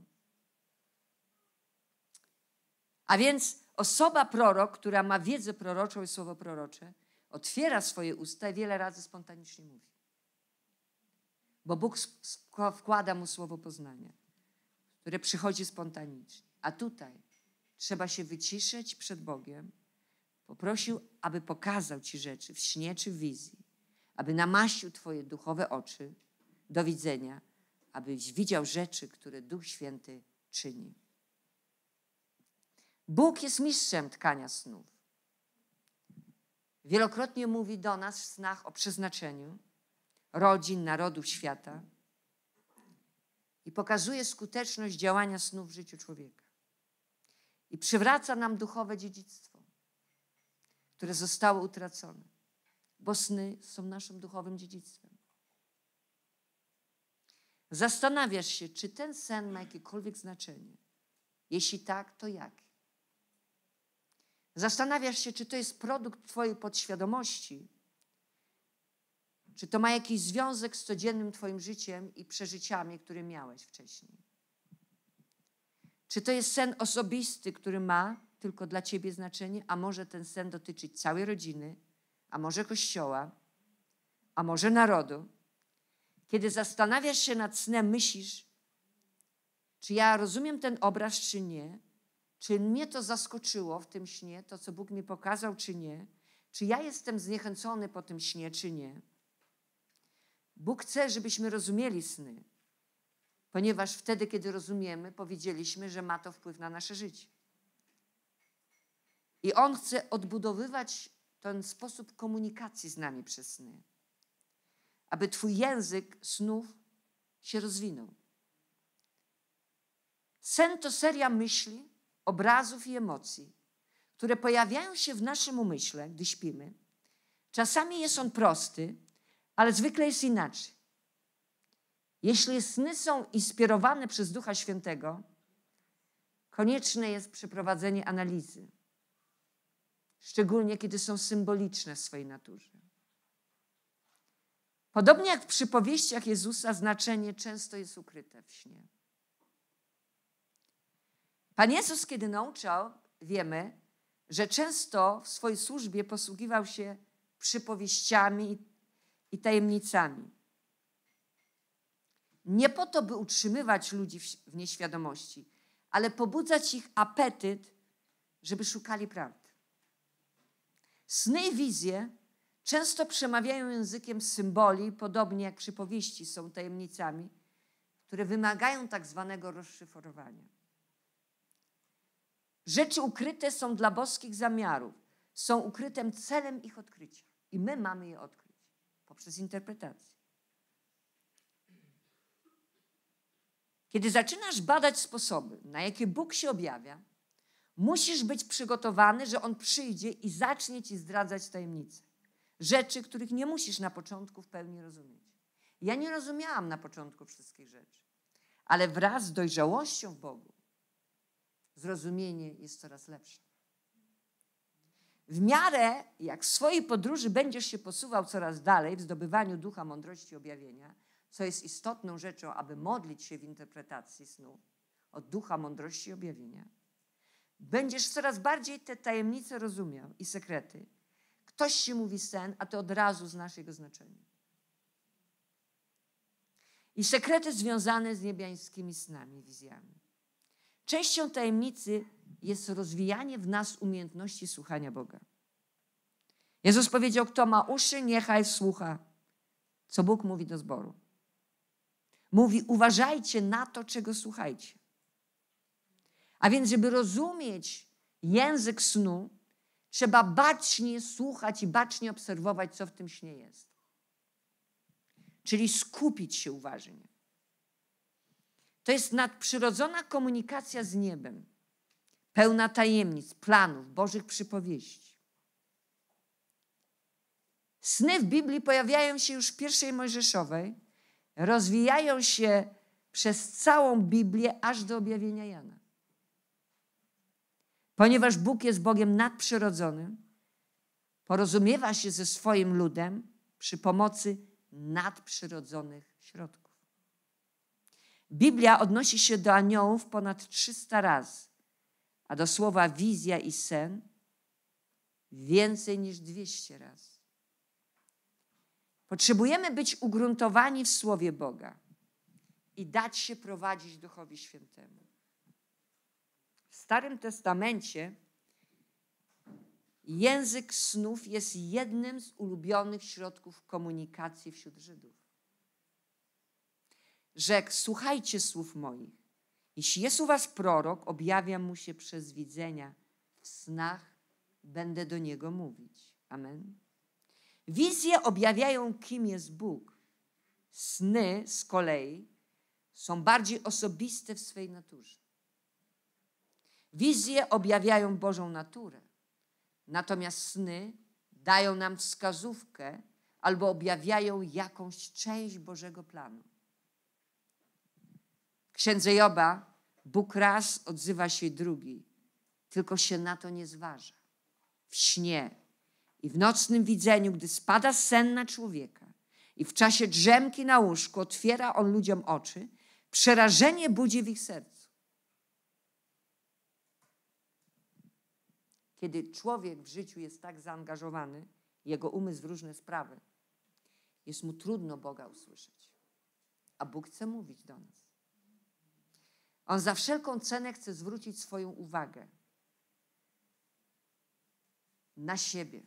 A więc osoba prorok, która ma wiedzę proroczą i słowo prorocze, otwiera swoje usta i wiele razy spontanicznie mówi. Bo Bóg wkłada mu słowo poznania, które przychodzi spontanicznie. A tutaj trzeba się wyciszyć przed Bogiem. Poprosił, aby pokazał ci rzeczy w śnie czy w wizji, aby namaścił twoje duchowe oczy do widzenia, abyś widział rzeczy, które Duch Święty czyni. Bóg jest mistrzem tkania snów. Wielokrotnie mówi do nas w snach o przeznaczeniu rodzin, narodów, świata i pokazuje skuteczność działania snów w życiu człowieka. I przywraca nam duchowe dziedzictwo, które zostało utracone, bo sny są naszym duchowym dziedzictwem. Zastanawiasz się, czy ten sen ma jakiekolwiek znaczenie. Jeśli tak, to jakie? Zastanawiasz się, czy to jest produkt twojej podświadomości, czy to ma jakiś związek z codziennym twoim życiem i przeżyciami, które miałeś wcześniej. Czy to jest sen osobisty, który ma tylko dla ciebie znaczenie, a może ten sen dotyczyć całej rodziny, a może Kościoła, a może narodu. Kiedy zastanawiasz się nad snem, myślisz, czy ja rozumiem ten obraz, czy nie, czy mnie to zaskoczyło w tym śnie, to co Bóg mi pokazał, czy nie, czy ja jestem zniechęcony po tym śnie, czy nie. Bóg chce, żebyśmy rozumieli sny, ponieważ wtedy, kiedy rozumiemy, powiedzieliśmy, że ma to wpływ na nasze życie. I On chce odbudowywać ten sposób komunikacji z nami przez sny, aby twój język snów się rozwinął. Sen to seria myśli, obrazów i emocji, które pojawiają się w naszym umyśle, gdy śpimy. Czasami jest on prosty, ale zwykle jest inaczej. Jeśli sny są inspirowane przez Ducha Świętego, konieczne jest przeprowadzenie analizy, szczególnie kiedy są symboliczne w swojej naturze. Podobnie jak w przypowieściach Jezusa, znaczenie często jest ukryte w śnie. Pan Jezus, kiedy nauczał, wiemy, że często w swojej służbie posługiwał się przypowieściami i tajemnicami. Nie po to, by utrzymywać ludzi w nieświadomości, ale pobudzać ich apetyt, żeby szukali prawdy. Sny i wizje często przemawiają językiem symboli, podobnie jak przypowieści są tajemnicami, które wymagają tak zwanego rozszyfrowania. Rzeczy ukryte są dla boskich zamiarów, są ukrytym celem ich odkrycia i my mamy je odkryć poprzez interpretację. Kiedy zaczynasz badać sposoby, na jakie Bóg się objawia, musisz być przygotowany, że On przyjdzie i zacznie ci zdradzać tajemnice. Rzeczy, których nie musisz na początku w pełni rozumieć. Ja nie rozumiałam na początku wszystkich rzeczy, ale wraz z dojrzałością w Bogu zrozumienie jest coraz lepsze. W miarę jak w swojej podróży będziesz się posuwał coraz dalej w zdobywaniu ducha mądrości i objawienia, co jest istotną rzeczą, aby modlić się w interpretacji snu od ducha mądrości i objawienia, będziesz coraz bardziej te tajemnice rozumiał i sekrety. Ktoś ci mówi sen, a ty od razu znasz jego znaczenie. I sekrety związane z niebiańskimi snami, wizjami. Częścią tajemnicy jest rozwijanie w nas umiejętności słuchania Boga. Jezus powiedział, kto ma uszy, niechaj słucha, co Bóg mówi do zboru. Mówi, uważajcie na to, czego słuchajcie. A więc, żeby rozumieć język snu, trzeba bacznie słuchać i bacznie obserwować, co w tym śnie jest. Czyli skupić się uważnie. To jest nadprzyrodzona komunikacja z niebem, pełna tajemnic, planów, Bożych przypowieści. Sny w Biblii pojawiają się już w pierwszej Mojżeszowej, rozwijają się przez całą Biblię aż do objawienia Jana. Ponieważ Bóg jest Bogiem nadprzyrodzonym, porozumiewa się ze swoim ludem przy pomocy nadprzyrodzonych środków. Biblia odnosi się do aniołów ponad trzysta razy, a do słowa wizja i sen więcej niż dwieście razy. Potrzebujemy być ugruntowani w Słowie Boga i dać się prowadzić Duchowi Świętemu. W Starym Testamencie język snów jest jednym z ulubionych środków komunikacji wśród Żydów. Rzekł, słuchajcie słów moich. Jeśli jest u was prorok, objawiam mu się przez widzenia. W snach będę do niego mówić. Amen. Wizje objawiają, kim jest Bóg. Sny z kolei są bardziej osobiste w swej naturze. Wizje objawiają Bożą naturę. Natomiast sny dają nam wskazówkę albo objawiają jakąś część Bożego planu. W Księdze Joba Bóg raz odzywa się drugi, tylko się na to nie zważa. W śnie i w nocnym widzeniu, gdy spada sen na człowieka i w czasie drzemki na łóżku otwiera on ludziom oczy, przerażenie budzi w ich sercu. Kiedy człowiek w życiu jest tak zaangażowany, jego umysł w różne sprawy, jest mu trudno Boga usłyszeć. A Bóg chce mówić do nas. On za wszelką cenę chce zwrócić swoją uwagę na siebie.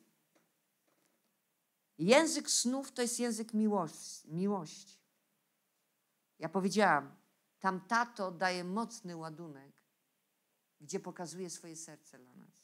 Język snów to jest język miłości. miłości. Ja powiedziałam, tam tato daje mocny ładunek, gdzie pokazuje swoje serce dla nas.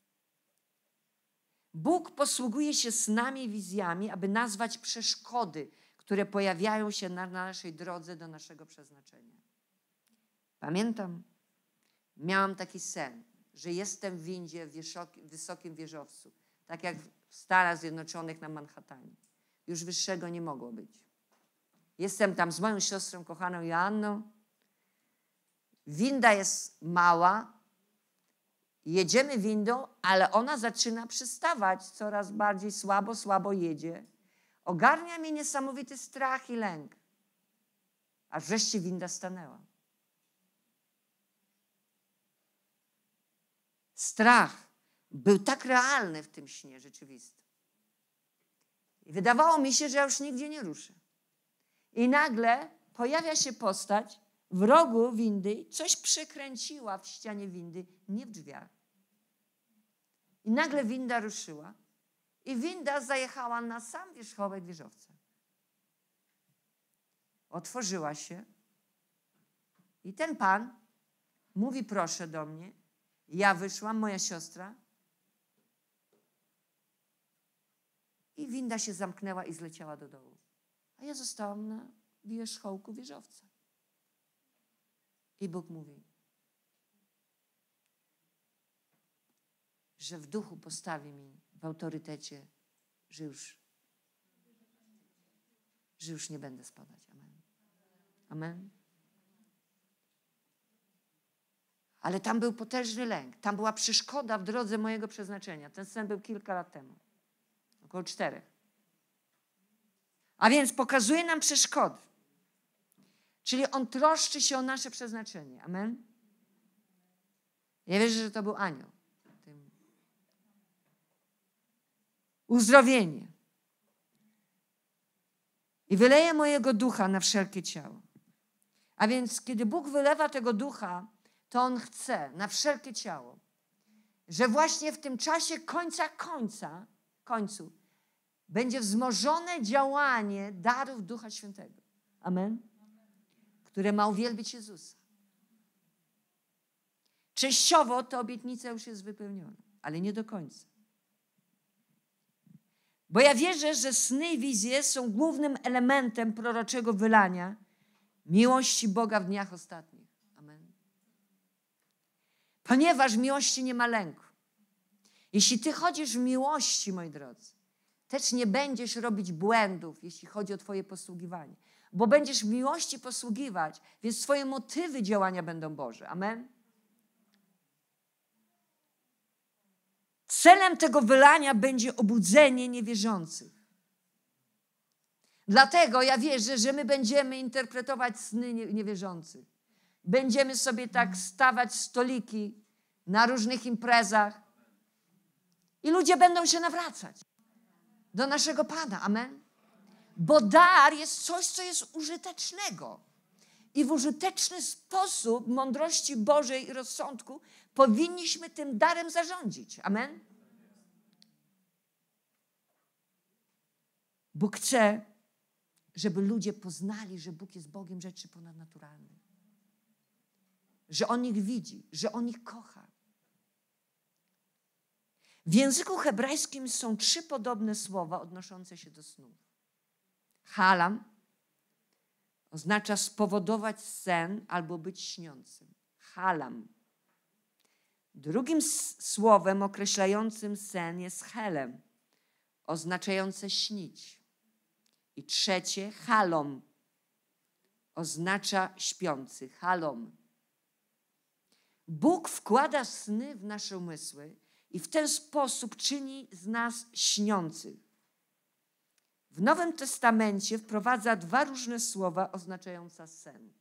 Bóg posługuje się snami i wizjami, aby nazwać przeszkody, które pojawiają się na, na naszej drodze do naszego przeznaczenia. Pamiętam, miałam taki sen, że jestem w windzie w wyszoki, wysokim wieżowcu, tak jak w Stanach Zjednoczonych na Manhattanie. Już wyższego nie mogło być. Jestem tam z moją siostrą kochaną Joanną. Winda jest mała, jedziemy windą, ale ona zaczyna przystawać, coraz bardziej słabo, słabo jedzie. Ogarnia mnie niesamowity strach i lęk, aż wreszcie winda stanęła. Strach był tak realny w tym śnie rzeczywistym. I wydawało mi się, że ja już nigdzie nie ruszę. I nagle pojawia się postać w rogu windy, coś przekręciła w ścianie windy, nie w drzwiach. I nagle winda ruszyła i winda zajechała na sam wierzchołek wieżowca. Otworzyła się i ten pan mówi proszę do mnie. Ja wyszłam, moja siostra i winda się zamknęła i zleciała do dołu. A ja zostałam na wierzchołku wieżowca. I Bóg mówi, że w duchu postawi mi w autorytecie, że już, że już nie będę spadać. Amen. Amen. Ale tam był potężny lęk. Tam była przeszkoda w drodze mojego przeznaczenia. Ten sen był kilka lat temu. Około czterech. A więc pokazuje nam przeszkody. Czyli on troszczy się o nasze przeznaczenie. Amen? Ja wierzę, że to był anioł. Uzdrowienie. I wyleje mojego ducha na wszelkie ciało. A więc kiedy Bóg wylewa tego ducha, to On chce na wszelkie ciało, że właśnie w tym czasie końca końca, końcu, będzie wzmożone działanie darów Ducha Świętego. Amen? Które ma uwielbić Jezusa. Częściowo ta obietnica już jest wypełniona, ale nie do końca. Bo ja wierzę, że sny i wizje są głównym elementem proroczego wylania miłości Boga w dniach ostatnich. Amen. Ponieważ w miłości nie ma lęku. Jeśli ty chodzisz w miłości, moi drodzy, też nie będziesz robić błędów, jeśli chodzi o twoje posługiwanie. Bo będziesz w miłości posługiwać, więc twoje motywy działania będą Boże. Amen. Celem tego wylania będzie obudzenie niewierzących. Dlatego ja wierzę, że my będziemy interpretować sny niewierzących. Będziemy sobie tak stawać stoliki na różnych imprezach i ludzie będą się nawracać do naszego Pana. Amen. Bo dar jest coś, co jest użytecznego. I w użyteczny sposób mądrości Bożej i rozsądku powinniśmy tym darem zarządzić. Amen. Bóg chce, żeby ludzie poznali, że Bóg jest Bogiem rzeczy ponadnaturalnych. Że On ich widzi, że On ich kocha. W języku hebrajskim są trzy podobne słowa odnoszące się do snów. Halam oznacza spowodować sen albo być śniącym. Halam. Drugim słowem określającym sen jest helem, oznaczające śnić. I trzecie, halom, oznacza śpiący. Halom. Bóg wkłada sny w nasze umysły i w ten sposób czyni z nas śniących. W Nowym Testamencie wprowadza dwa różne słowa oznaczające sen.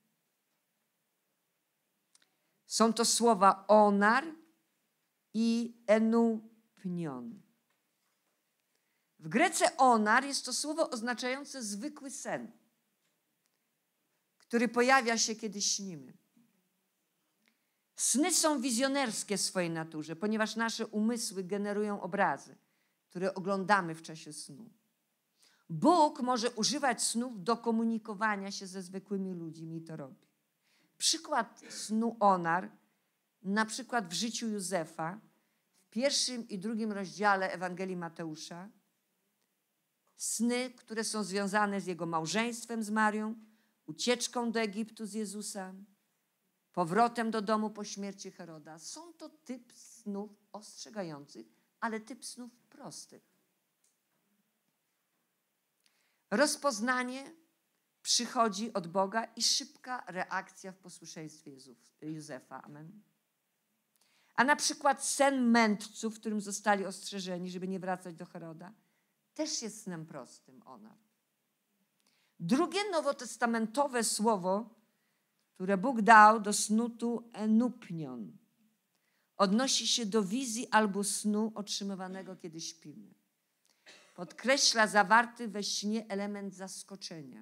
Są to słowa onar i enupnion. W Grece onar jest to słowo oznaczające zwykły sen, który pojawia się, kiedy śnimy. Sny są wizjonerskie w swojej naturze, ponieważ nasze umysły generują obrazy, które oglądamy w czasie snu. Bóg może używać snów do komunikowania się ze zwykłymi ludźmi i to robi. Przykład snu onar, na przykład w życiu Józefa, w pierwszym i drugim rozdziale Ewangelii Mateusza, sny, które są związane z jego małżeństwem z Marią, ucieczką do Egiptu z Jezusem, powrotem do domu po śmierci Heroda. Są to typ snów ostrzegających, ale typ snów prostych. Rozpoznanie przychodzi od Boga i szybka reakcja w posłuszeństwie Józefa. Amen. A na przykład sen mędrców, w którym zostali ostrzeżeni, żeby nie wracać do Heroda, też jest snem prostym. Ona. Drugie nowotestamentowe słowo, które Bóg dał do snu tu enupnion, odnosi się do wizji albo snu otrzymywanego, kiedy śpimy. Podkreśla zawarty we śnie element zaskoczenia.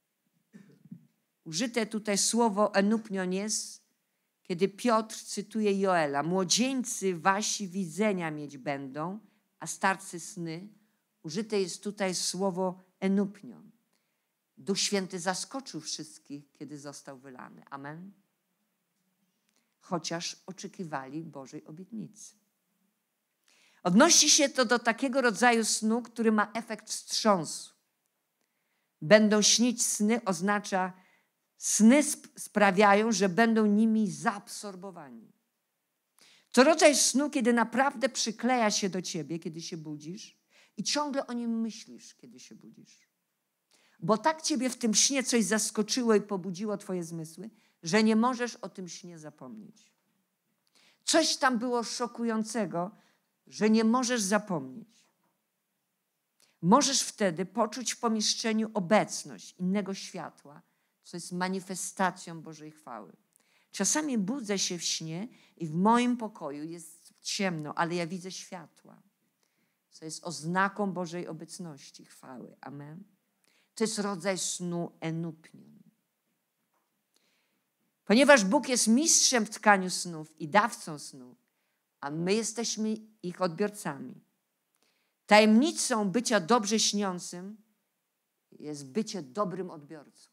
Użyte tutaj słowo enupnion jest, kiedy Piotr cytuje Joela. Młodzieńcy wasi widzenia mieć będą, a starcy sny. Użyte jest tutaj słowo enupnion. Duch Święty zaskoczył wszystkich, kiedy został wylany. Amen. Chociaż oczekiwali Bożej obietnicy. Odnosi się to do takiego rodzaju snu, który ma efekt wstrząsu. Będą śnić sny oznacza, sny sprawiają, że będą nimi zaabsorbowani. To rodzaj snu, kiedy naprawdę przykleja się do ciebie, kiedy się budzisz i ciągle o nim myślisz, kiedy się budzisz. Bo tak ciebie w tym śnie coś zaskoczyło i pobudziło twoje zmysły, że nie możesz o tym śnie zapomnieć. Coś tam było szokującego, że nie możesz zapomnieć. Możesz wtedy poczuć w pomieszczeniu obecność innego światła, co jest manifestacją Bożej chwały. Czasami budzę się w śnie i w moim pokoju jest ciemno, ale ja widzę światła, co jest oznaką Bożej obecności, chwały. Amen. To jest rodzaj snu enupnion. Ponieważ Bóg jest mistrzem w tkaniu snów i dawcą snów, a my jesteśmy ich odbiorcami. Tajemnicą bycia dobrze śniącym jest bycie dobrym odbiorcą.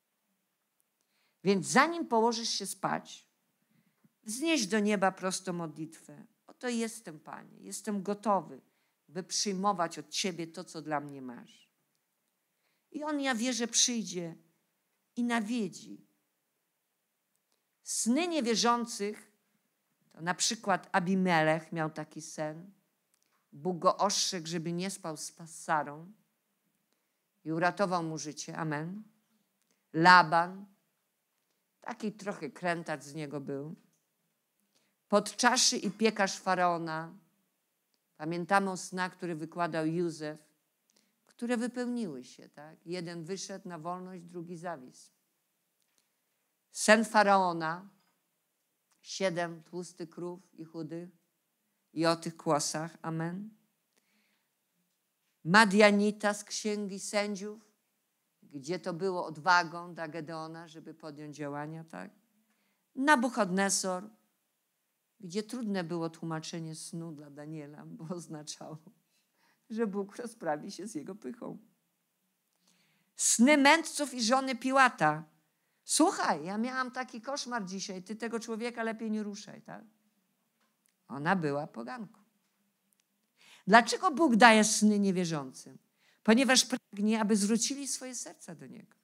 Więc zanim położysz się spać, wznieś do nieba prostą modlitwę. Oto jestem, Panie, jestem gotowy, by przyjmować od Ciebie to, co dla mnie masz. I On, ja wierzę, przyjdzie i nawiedzi. Sny niewierzących, to na przykład Abimelech miał taki sen. Bóg go ostrzegł, żeby nie spał z Sarą i uratował mu życie. Amen. Laban, taki trochę krętacz z niego był. Podczaszy i piekarz Faraona. Pamiętamy o snach, które wykładał Józef, które wypełniły się. Tak? Jeden wyszedł na wolność, drugi zawisł. Sen Faraona, siedem tłustych krów i chudych i o tych kłosach. Amen. Madianita z Księgi Sędziów, gdzie to było odwagą dla Gedeona, żeby podjąć działania. Tak? Nabuchodnesor, gdzie trudne było tłumaczenie snu dla Daniela, bo oznaczało, że Bóg rozprawi się z jego pychą. Sny mędrców i żony Piłata. Słuchaj, ja miałam taki koszmar dzisiaj, ty tego człowieka lepiej nie ruszaj, tak? Ona była poganką. Dlaczego Bóg daje sny niewierzącym? Ponieważ pragnie, aby zwrócili swoje serca do Niego.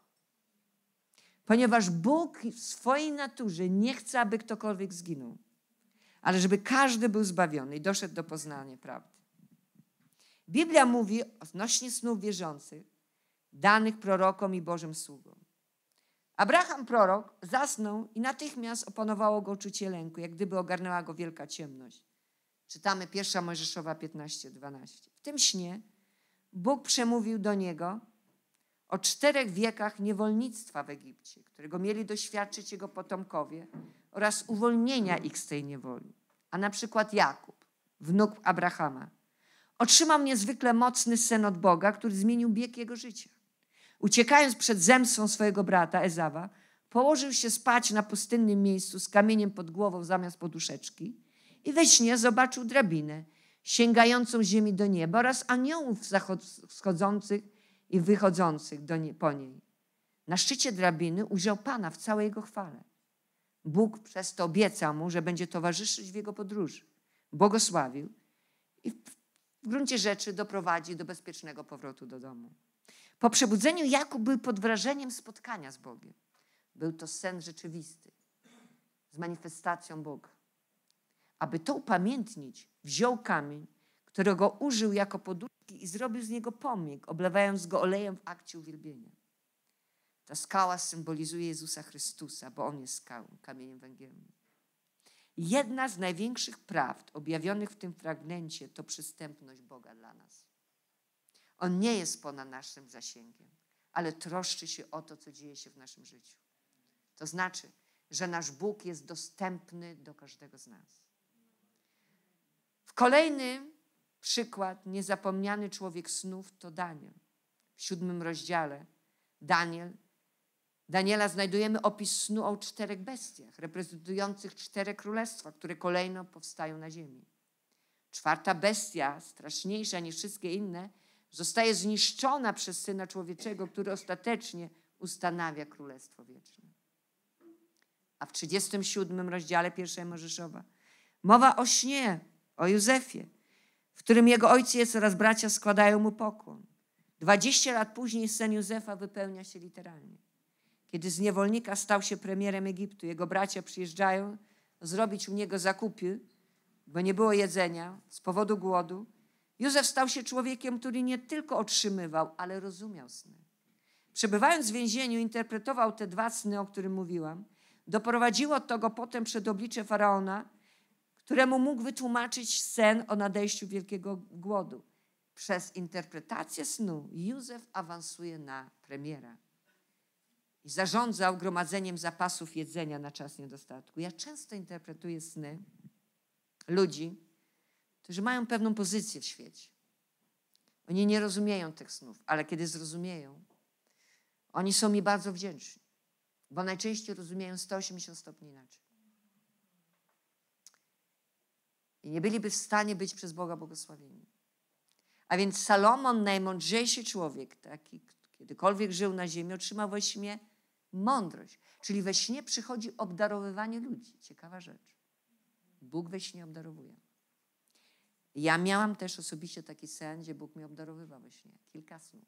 Ponieważ Bóg w swojej naturze nie chce, aby ktokolwiek zginął, ale żeby każdy był zbawiony i doszedł do poznania prawdy. Biblia mówi odnośnie snów wierzących, danych prorokom i Bożym sługom. Abraham, prorok, zasnął i natychmiast opanowało go uczucie lęku, jak gdyby ogarnęła go wielka ciemność. Czytamy pierwsza Mojżeszowa piętnaście dwanaście. W tym śnie Bóg przemówił do niego o czterech wiekach niewolnictwa w Egipcie, którego mieli doświadczyć jego potomkowie oraz uwolnienia ich z tej niewoli. A na przykład Jakub, wnuk Abrahama, otrzymał niezwykle mocny sen od Boga, który zmienił bieg jego życia. Uciekając przed zemstą swojego brata Ezawa, położył się spać na pustynnym miejscu z kamieniem pod głową zamiast poduszeczki i we śnie zobaczył drabinę sięgającą ziemi do nieba oraz aniołów schodzących i wychodzących do nie, po niej. Na szczycie drabiny ujrzał Pana w całej jego chwale. Bóg przez to obiecał mu, że będzie towarzyszyć w jego podróży. Błogosławił i w gruncie rzeczy doprowadzi do bezpiecznego powrotu do domu. Po przebudzeniu Jakub był pod wrażeniem spotkania z Bogiem. Był to sen rzeczywisty, z manifestacją Boga. Aby to upamiętnić, wziął kamień, którego użył jako poduszki i zrobił z niego pomnik, oblewając go olejem w akcie uwielbienia. Ta skała symbolizuje Jezusa Chrystusa, bo On jest skałą, kamieniem węgielnym. Jedna z największych prawd objawionych w tym fragmencie to przystępność Boga dla nas. On nie jest ponad naszym zasięgiem, ale troszczy się o to, co dzieje się w naszym życiu. To znaczy, że nasz Bóg jest dostępny do każdego z nas. W kolejny przykład, niezapomniany człowiek snów, to Daniel. W siódmym rozdziale Daniel, Daniela znajdujemy opis snu o czterech bestiach, reprezentujących cztery królestwa, które kolejno powstają na ziemi. Czwarta bestia, straszniejsza niż wszystkie inne, zostaje zniszczona przez Syna Człowieczego, który ostatecznie ustanawia Królestwo Wieczne. A w trzydziestym siódmym rozdziale pierwszej Mojżeszowa mowa o śnie, o Józefie, w którym jego ojciec oraz bracia składają mu pokłon. Dwadzieścia lat później sen Józefa wypełnia się literalnie. Kiedy z niewolnika stał się premierem Egiptu, jego bracia przyjeżdżają zrobić u niego zakupy, bo nie było jedzenia z powodu głodu. Józef stał się człowiekiem, który nie tylko otrzymywał, ale rozumiał sny. Przebywając w więzieniu, interpretował te dwa sny, o których mówiłam. Doprowadziło to go potem przed oblicze Faraona, któremu mógł wytłumaczyć sen o nadejściu wielkiego głodu. Przez interpretację snu Józef awansuje na premiera i zarządzał gromadzeniem zapasów jedzenia na czas niedostatku. Ja często interpretuję sny ludzi, którzy mają pewną pozycję w świecie. Oni nie rozumieją tych snów, ale kiedy zrozumieją, oni są mi bardzo wdzięczni. bo najczęściej rozumieją sto osiemdziesiąt stopni inaczej. I nie byliby w stanie być przez Boga błogosławieni. A więc Salomon, najmądrzejszy człowiek, taki kiedykolwiek żył na ziemi, otrzymał we śnie mądrość. Czyli we śnie przychodzi obdarowywanie ludzi. Ciekawa rzecz. Bóg we śnie obdarowuje. Ja miałam też osobiście taki sen, gdzie Bóg mnie obdarowywał we śnie. Kilka snów.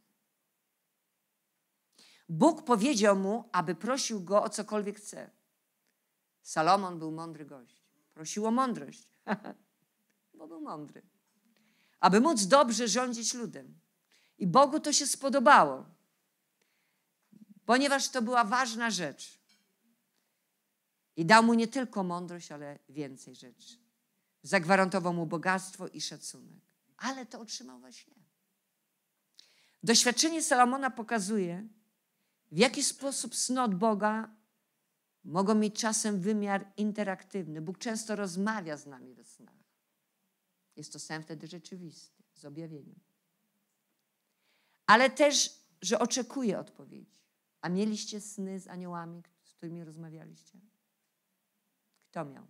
Bóg powiedział mu, aby prosił go o cokolwiek chce. Salomon był mądry gość. Prosił o mądrość, bo był mądry. Aby móc dobrze rządzić ludem. I Bogu to się spodobało, ponieważ to była ważna rzecz. I dał mu nie tylko mądrość, ale więcej rzeczy. Zagwarantował mu bogactwo i szacunek. Ale to otrzymał we śnie. Doświadczenie Salomona pokazuje, w jaki sposób sny od Boga mogą mieć czasem wymiar interaktywny. Bóg często rozmawia z nami we snach. Jest to sen wtedy rzeczywisty, z objawieniem. Ale też, że oczekuje odpowiedzi. A mieliście sny z aniołami, z którymi rozmawialiście? Kto miał?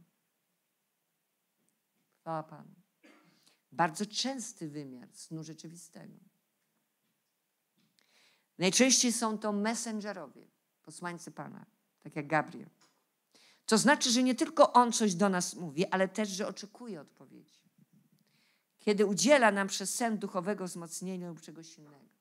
Chwała Panu. Bardzo częsty wymiar snu rzeczywistego. Najczęściej są to messengerowie, posłańcy Pana, tak jak Gabriel. To znaczy, że nie tylko On coś do nas mówi, ale też, że oczekuje odpowiedzi. Kiedy udziela nam przez sen duchowego wzmocnienia lub czegoś innego.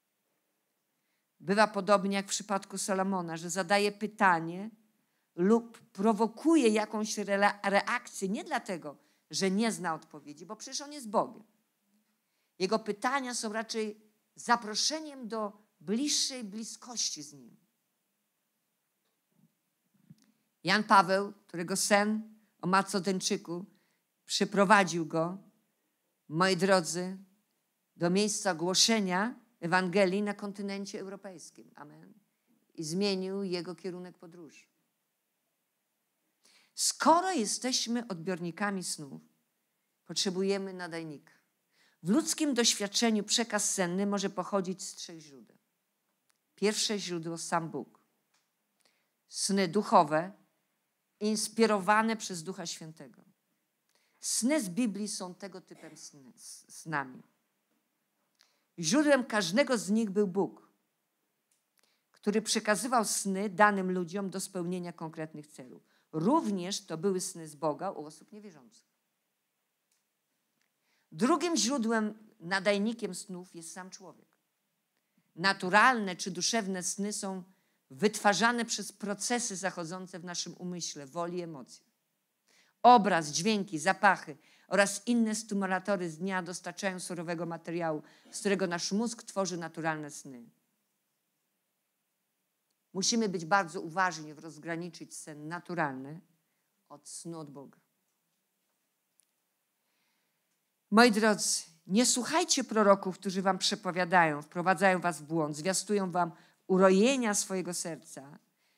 Bywa podobnie jak w przypadku Salomona, że zadaje pytanie lub prowokuje jakąś reakcję nie dlatego, że nie zna odpowiedzi, bo przecież On jest Bogiem. Jego pytania są raczej zaproszeniem do bliższej bliskości z Nim. Jan Paweł, którego sen o Macodeńczyku przyprowadził go, moi drodzy, do miejsca głoszenia Ewangelii na kontynencie europejskim. Amen. I zmienił jego kierunek podróży. Skoro jesteśmy odbiornikami snów, potrzebujemy nadajnika. W ludzkim doświadczeniu przekaz senny może pochodzić z trzech źródeł. Pierwsze źródło sam Bóg. Sny duchowe, inspirowane przez Ducha Świętego. Sny z Biblii są tego typem sny, snami. Źródłem każdego z nich był Bóg, który przekazywał sny danym ludziom do spełnienia konkretnych celów. Również to były sny z Boga u osób niewierzących. Drugim źródłem, nadajnikiem snów jest sam człowiek. Naturalne czy duszewne sny są wytwarzane przez procesy zachodzące w naszym umyśle, woli i emocjach. Obraz, dźwięki, zapachy oraz inne stymulatory z dnia dostarczają surowego materiału, z którego nasz mózg tworzy naturalne sny. Musimy być bardzo uważni, rozgraniczyć sen naturalny od snu od Boga. Moi drodzy, nie słuchajcie proroków, którzy wam przepowiadają, wprowadzają was w błąd, zwiastują wam urojenia swojego serca,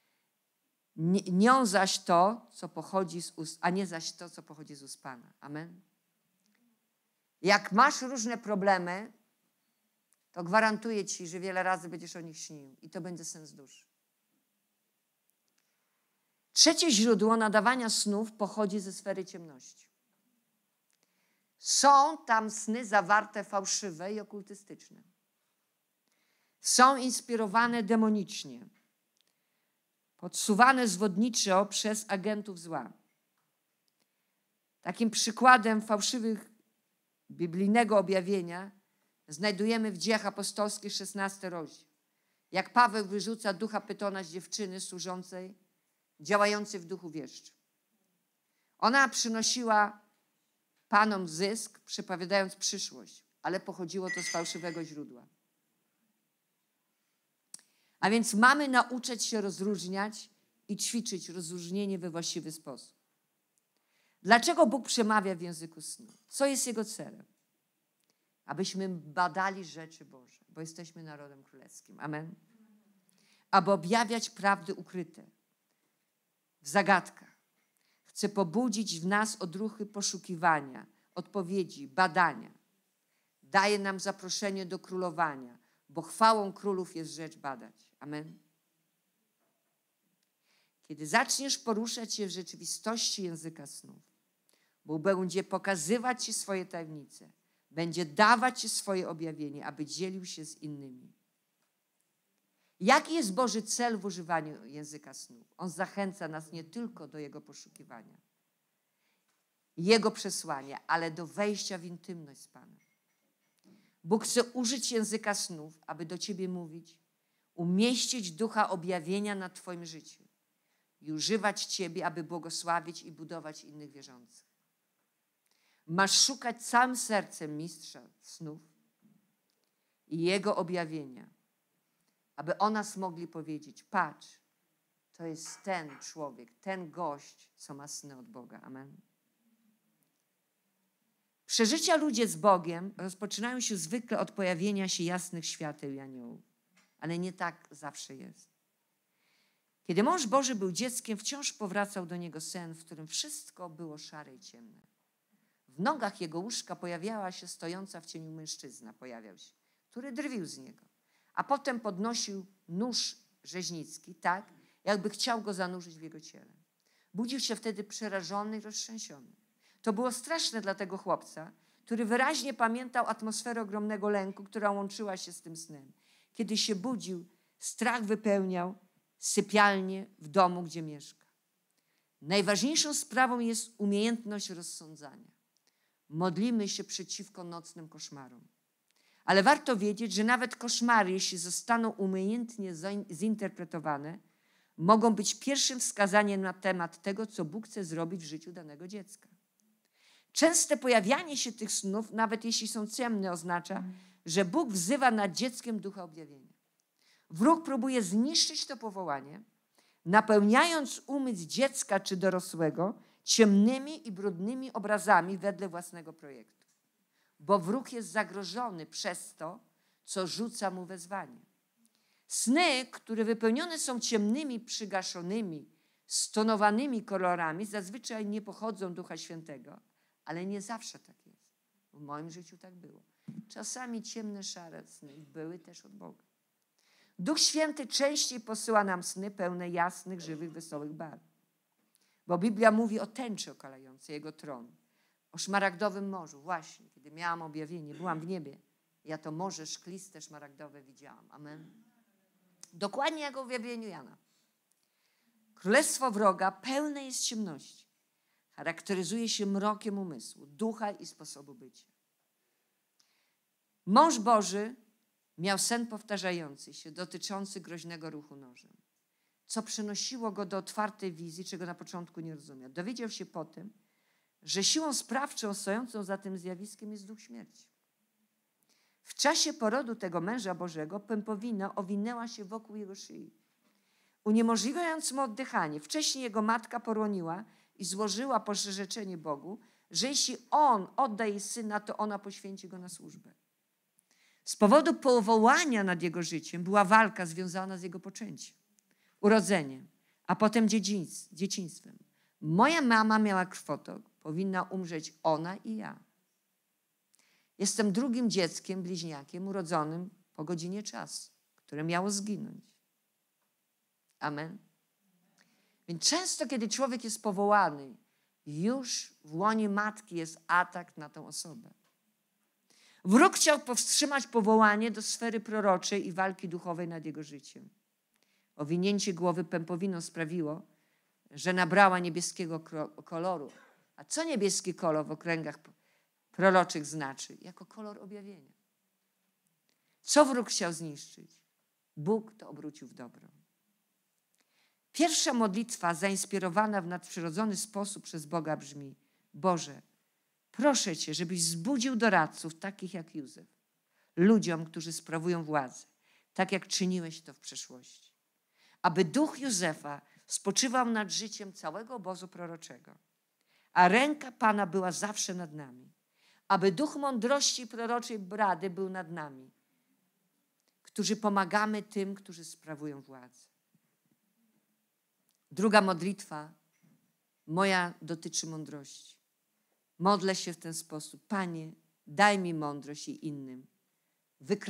nią zaś to, co pochodzi z ust, a nie zaś to, co pochodzi z ust Pana. Amen. Jak masz różne problemy, to gwarantuję ci, że wiele razy będziesz o nich śnił i to będzie sen z duszy. Trzecie źródło nadawania snów pochodzi ze sfery ciemności. Są tam sny zawarte fałszywe i okultystyczne. Są inspirowane demonicznie. Podsuwane zwodniczo przez agentów zła. Takim przykładem fałszywych biblijnego objawienia znajdujemy w Dziejach Apostolskich szesnasty rozdział. Jak Paweł wyrzuca ducha pytona z dziewczyny służącej, działającej w duchu wieszczym. Ona przynosiła panom zysk, przepowiadając przyszłość, ale pochodziło to z fałszywego źródła. A więc mamy nauczyć się rozróżniać i ćwiczyć rozróżnienie we właściwy sposób. Dlaczego Bóg przemawia w języku snu? Co jest Jego celem? Abyśmy badali rzeczy Boże, bo jesteśmy narodem królewskim. Amen. Aby objawiać prawdy ukryte w zagadkach. Chce pobudzić w nas odruchy poszukiwania, odpowiedzi, badania. Daje nam zaproszenie do królowania, bo chwałą królów jest rzecz badać. Amen. Kiedy zaczniesz poruszać się w rzeczywistości języka snów, Bóg będzie pokazywać ci swoje tajemnice, będzie dawać ci swoje objawienie, aby dzielił się z innymi. Jaki jest Boży cel w używaniu języka snów? On zachęca nas nie tylko do jego poszukiwania, jego przesłania, ale do wejścia w intymność z Panem. Bóg chce użyć języka snów, aby do ciebie mówić, umieścić ducha objawienia na twoim życiu i używać ciebie, aby błogosławić i budować innych wierzących. Masz szukać całym sercem mistrza snów i jego objawienia, aby o nas mogli powiedzieć, patrz, to jest ten człowiek, ten gość, co ma sny od Boga. Amen. Przeżycia ludzie z Bogiem rozpoczynają się zwykle od pojawienia się jasnych świateł i aniołów, ale nie tak zawsze jest. Kiedy mąż Boży był dzieckiem, wciąż powracał do niego sen, w którym wszystko było szare i ciemne. W nogach jego łóżka pojawiała się stojąca w cieniu mężczyzna, pojawiał się, który drwił z niego, a potem podnosił nóż rzeźnicki, tak, jakby chciał go zanurzyć w jego ciele. Budził się wtedy przerażony i roztrzęsiony. To było straszne dla tego chłopca, który wyraźnie pamiętał atmosferę ogromnego lęku, która łączyła się z tym snem. Kiedy się budził, strach wypełniał sypialnię w domu, gdzie mieszka. Najważniejszą sprawą jest umiejętność rozsądzania. Modlimy się przeciwko nocnym koszmarom. Ale warto wiedzieć, że nawet koszmary, jeśli zostaną umiejętnie zinterpretowane, mogą być pierwszym wskazaniem na temat tego, co Bóg chce zrobić w życiu danego dziecka. Częste pojawianie się tych snów, nawet jeśli są ciemne, oznacza, że Bóg wzywa nad dzieckiem ducha objawienia. Wróg próbuje zniszczyć to powołanie, napełniając umysł dziecka czy dorosłego ciemnymi i brudnymi obrazami wedle własnego projektu. Bo wróg jest zagrożony przez to, co rzuca mu wezwanie. Sny, które wypełnione są ciemnymi, przygaszonymi, stonowanymi kolorami, zazwyczaj nie pochodzą Ducha Świętego, ale nie zawsze tak jest. W moim życiu tak było. Czasami ciemne, szare sny były też od Boga. Duch Święty częściej posyła nam sny pełne jasnych, żywych, wesołych barw. Bo Biblia mówi o tęczy okalającej Jego tron, o szmaragdowym morzu. Właśnie, kiedy miałam objawienie, byłam w niebie. Ja to morze szkliste, szmaragdowe widziałam. Amen. Dokładnie jak w objawieniu Jana. Królestwo wroga pełne jest ciemności. Charakteryzuje się mrokiem umysłu, ducha i sposobu bycia. Mąż Boży miał sen powtarzający się, dotyczący groźnego ruchu nożem, co przynosiło go do otwartej wizji, czego na początku nie rozumiał. Dowiedział się potem, że siłą sprawczą stojącą za tym zjawiskiem jest duch śmierci. W czasie porodu tego męża Bożego pępowina owinęła się wokół jego szyi, uniemożliwiając mu oddychanie. Wcześniej jego matka poroniła i złożyła przyrzeczenie Bogu, że jeśli on odda jej syna, to ona poświęci go na służbę. Z powodu powołania nad jego życiem była walka związana z jego poczęciem, urodzeniem, a potem dzieciństwem. Moja mama miała krwotok, powinna umrzeć ona i ja. Jestem drugim dzieckiem, bliźniakiem, urodzonym po godzinie czasu, które miało zginąć. Amen. Więc często, kiedy człowiek jest powołany, już w łonie matki jest atak na tę osobę. Wróg chciał powstrzymać powołanie do sfery proroczej i walki duchowej nad jego życiem. Owinięcie głowy pępowiną sprawiło, że nabrała niebieskiego koloru. A co niebieski kolor w okręgach proroczych znaczy? Jako kolor objawienia. Co wróg chciał zniszczyć? Bóg to obrócił w dobro. Pierwsza modlitwa zainspirowana w nadprzyrodzony sposób przez Boga brzmi: Boże, proszę Cię, żebyś zbudził doradców takich jak Józef, ludziom, którzy sprawują władzę, tak jak czyniłeś to w przeszłości. Aby duch Józefa spoczywał nad życiem całego obozu proroczego, a ręka Pana była zawsze nad nami. Aby duch mądrości i proroczej brady był nad nami, którzy pomagamy tym, którzy sprawują władzę. Druga modlitwa moja dotyczy mądrości. Modlę się w ten sposób: Panie, daj mi mądrość i innym,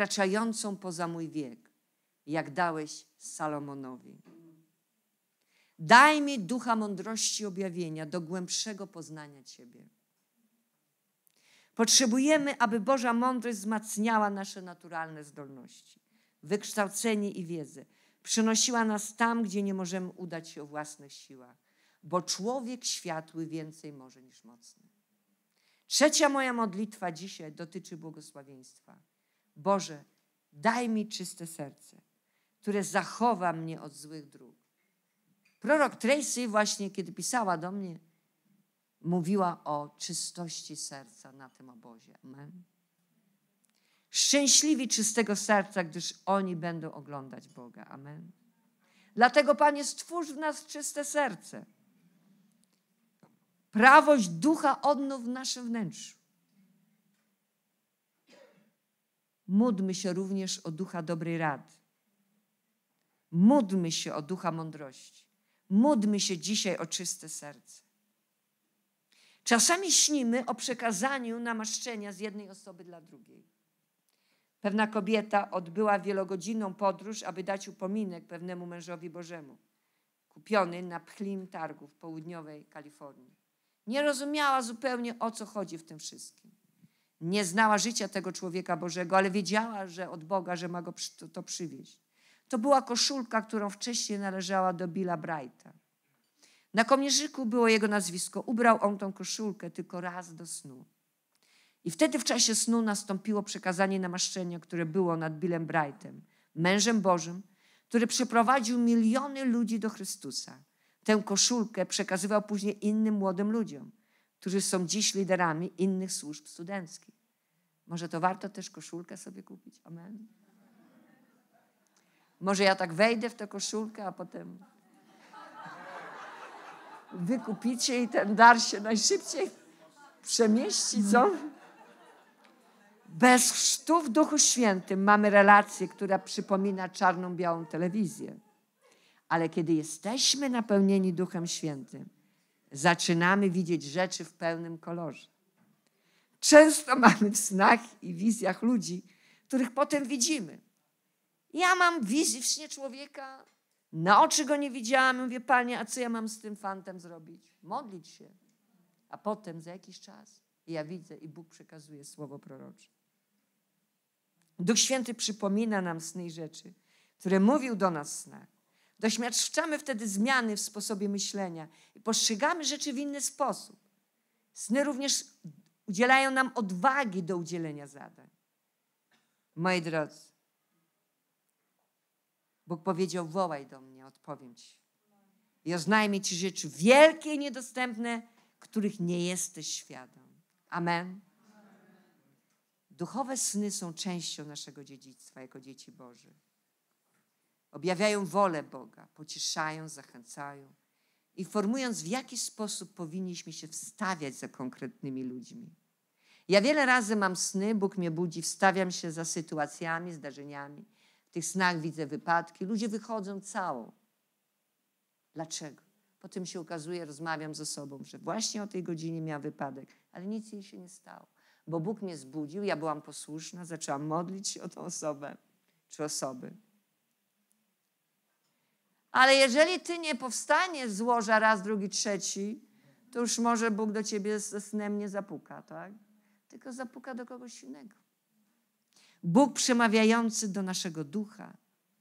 wykraczającą poza mój wiek, jak dałeś Salomonowi. Daj mi ducha mądrości objawienia do głębszego poznania Ciebie. Potrzebujemy, aby Boża mądrość wzmacniała nasze naturalne zdolności, wykształcenie i wiedzę. Przynosiła nas tam, gdzie nie możemy udać się o własnych siłach, bo człowiek światły więcej może niż mocny. Trzecia moja modlitwa dzisiaj dotyczy błogosławieństwa. Boże, daj mi czyste serce, które zachowa mnie od złych dróg. Prorok Tracy właśnie, kiedy pisała do mnie, mówiła o czystości serca na tym obozie. Amen. Szczęśliwi czystego serca, gdyż oni będą oglądać Boga. Amen. Dlatego, Panie, stwórz w nas czyste serce. Prawość ducha odnów w naszym wnętrzu. Módlmy się również o ducha dobrej rady. Módlmy się o ducha mądrości. Módlmy się dzisiaj o czyste serce. Czasami śnimy o przekazaniu namaszczenia z jednej osoby dla drugiej. Pewna kobieta odbyła wielogodzinną podróż, aby dać upominek pewnemu mężowi Bożemu, kupiony na pchlim targu w południowej Kalifornii. Nie rozumiała zupełnie, o co chodzi w tym wszystkim. Nie znała życia tego człowieka Bożego, ale wiedziała, że od Boga, że ma go to, to przywieźć. To była koszulka, którą wcześniej należała do Billa Brighta. Na kołnierzyku było jego nazwisko. Ubrał on tą koszulkę tylko raz do snu. I wtedy w czasie snu nastąpiło przekazanie namaszczenia, które było nad Billem Brightem, mężem Bożym, który przyprowadził miliony ludzi do Chrystusa. Tę koszulkę przekazywał później innym młodym ludziom, którzy są dziś liderami innych służb studenckich. Może to warto też koszulkę sobie kupić? Amen. Może ja tak wejdę w tę koszulkę, a potem wy kupicie i ten dar się najszybciej przemieści, co? Bez chrztu w Duchu Świętym mamy relację, która przypomina czarną-białą telewizję. Ale kiedy jesteśmy napełnieni Duchem Świętym, zaczynamy widzieć rzeczy w pełnym kolorze. Często mamy w snach i wizjach ludzi, których potem widzimy. Ja mam wizję w śnie człowieka, na oczy go nie widziałam. Mówię, Panie, a co ja mam z tym fantem zrobić? Modlić się. A potem za jakiś czas ja widzę i Bóg przekazuje słowo prorocze. Duch Święty przypomina nam sny i rzeczy, które mówił do nas w snach. Doświadczamy wtedy zmiany w sposobie myślenia i postrzegamy rzeczy w inny sposób. Sny również udzielają nam odwagi do udzielenia zadań. Moi drodzy, Bóg powiedział, wołaj do mnie, odpowiem ci. I oznajmię ci rzeczy wielkie i niedostępne, których nie jesteś świadom. Amen. Duchowe sny są częścią naszego dziedzictwa jako dzieci Bożych. Objawiają wolę Boga, pocieszają, zachęcają, informując, w jaki sposób powinniśmy się wstawiać za konkretnymi ludźmi. Ja wiele razy mam sny, Bóg mnie budzi, wstawiam się za sytuacjami, zdarzeniami. W tych snach widzę wypadki, ludzie wychodzą cało. Dlaczego? Potem się okazuje, rozmawiam ze sobą, że właśnie o tej godzinie miała wypadek, ale nic jej się nie stało. Bo Bóg mnie zbudził, ja byłam posłuszna, zaczęłam modlić się o tę osobę czy osoby. Ale jeżeli ty nie powstaniesz z łoża raz, drugi, trzeci, to już może Bóg do ciebie ze snem nie zapuka, tak? Tylko zapuka do kogoś innego. Bóg przemawiający do naszego ducha,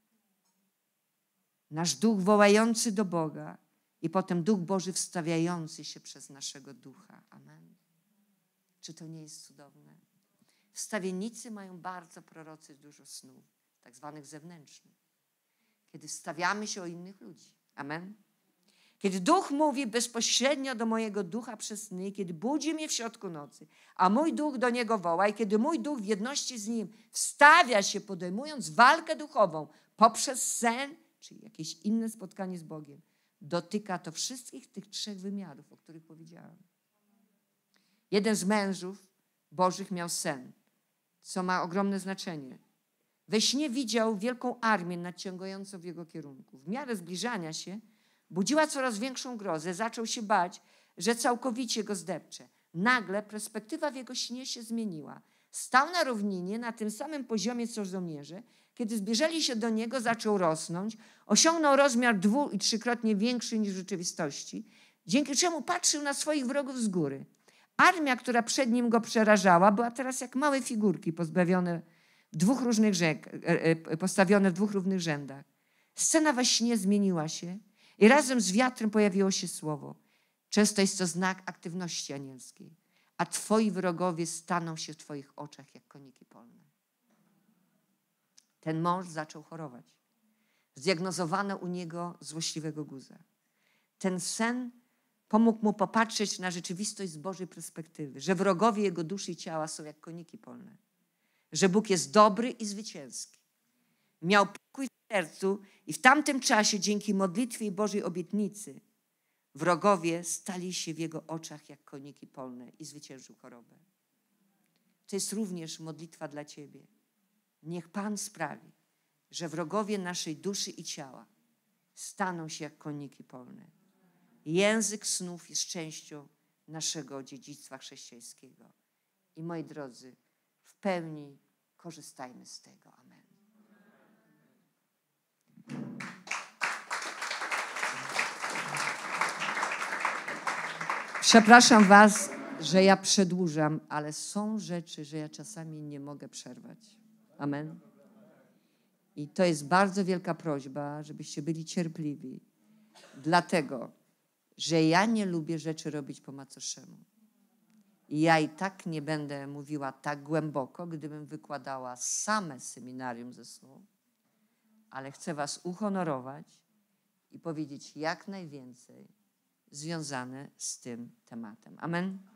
nasz duch wołający do Boga i potem Duch Boży wstawiający się przez naszego ducha. Amen. Czy to nie jest cudowne? Wstawiennicy mają bardzo prorocy dużo snów, tak zwanych zewnętrznych. Kiedy wstawiamy się o innych ludzi. Amen. Kiedy Duch mówi bezpośrednio do mojego ducha przez sny, kiedy budzi mnie w środku nocy, a mój duch do niego woła i kiedy mój duch w jedności z nim wstawia się, podejmując walkę duchową poprzez sen, czy jakieś inne spotkanie z Bogiem, dotyka to wszystkich tych trzech wymiarów, o których powiedziałam. Jeden z mężów Bożych miał sen, co ma ogromne znaczenie. We śnie widział wielką armię nadciągającą w jego kierunku. W miarę zbliżania się budziła coraz większą grozę. Zaczął się bać, że całkowicie go zdepcze. Nagle perspektywa w jego śnie się zmieniła. Stał na równinie, na tym samym poziomie co żołnierze. Kiedy zbliżali się do niego, zaczął rosnąć. Osiągnął rozmiar dwu- i trzykrotnie większy niż w rzeczywistości, dzięki czemu patrzył na swoich wrogów z góry. Armia, która przed nim go przerażała, była teraz jak małe figurki pozbawione w dwóch różnych rzek, postawione w dwóch równych rzędach. Scena we śnie zmieniła się i razem z wiatrem pojawiło się słowo. Często jest to znak aktywności anielskiej, a twoi wrogowie staną się w twoich oczach jak koniki polne. Ten mąż zaczął chorować. Zdiagnozowano u niego złośliwego guza. Ten sen pomógł mu popatrzeć na rzeczywistość z Bożej perspektywy, że wrogowie jego duszy i ciała są jak koniki polne, że Bóg jest dobry i zwycięski. Miał pokój w sercu i w tamtym czasie dzięki modlitwie i Bożej obietnicy wrogowie stali się w jego oczach jak koniki polne i zwyciężył chorobę. To jest również modlitwa dla ciebie. Niech Pan sprawi, że wrogowie naszej duszy i ciała staną się jak koniki polne. Język snów jest częścią naszego dziedzictwa chrześcijańskiego. I moi drodzy, w pełni korzystajmy z tego. Amen. Przepraszam was, że ja przedłużam, ale są rzeczy, że ja czasami nie mogę przerwać. Amen. I to jest bardzo wielka prośba, żebyście byli cierpliwi. Dlatego, że ja nie lubię rzeczy robić po macoszemu. I ja i tak nie będę mówiła tak głęboko, gdybym wykładała same seminarium ze snu, ale chcę was uhonorować i powiedzieć jak najwięcej związane z tym tematem. Amen.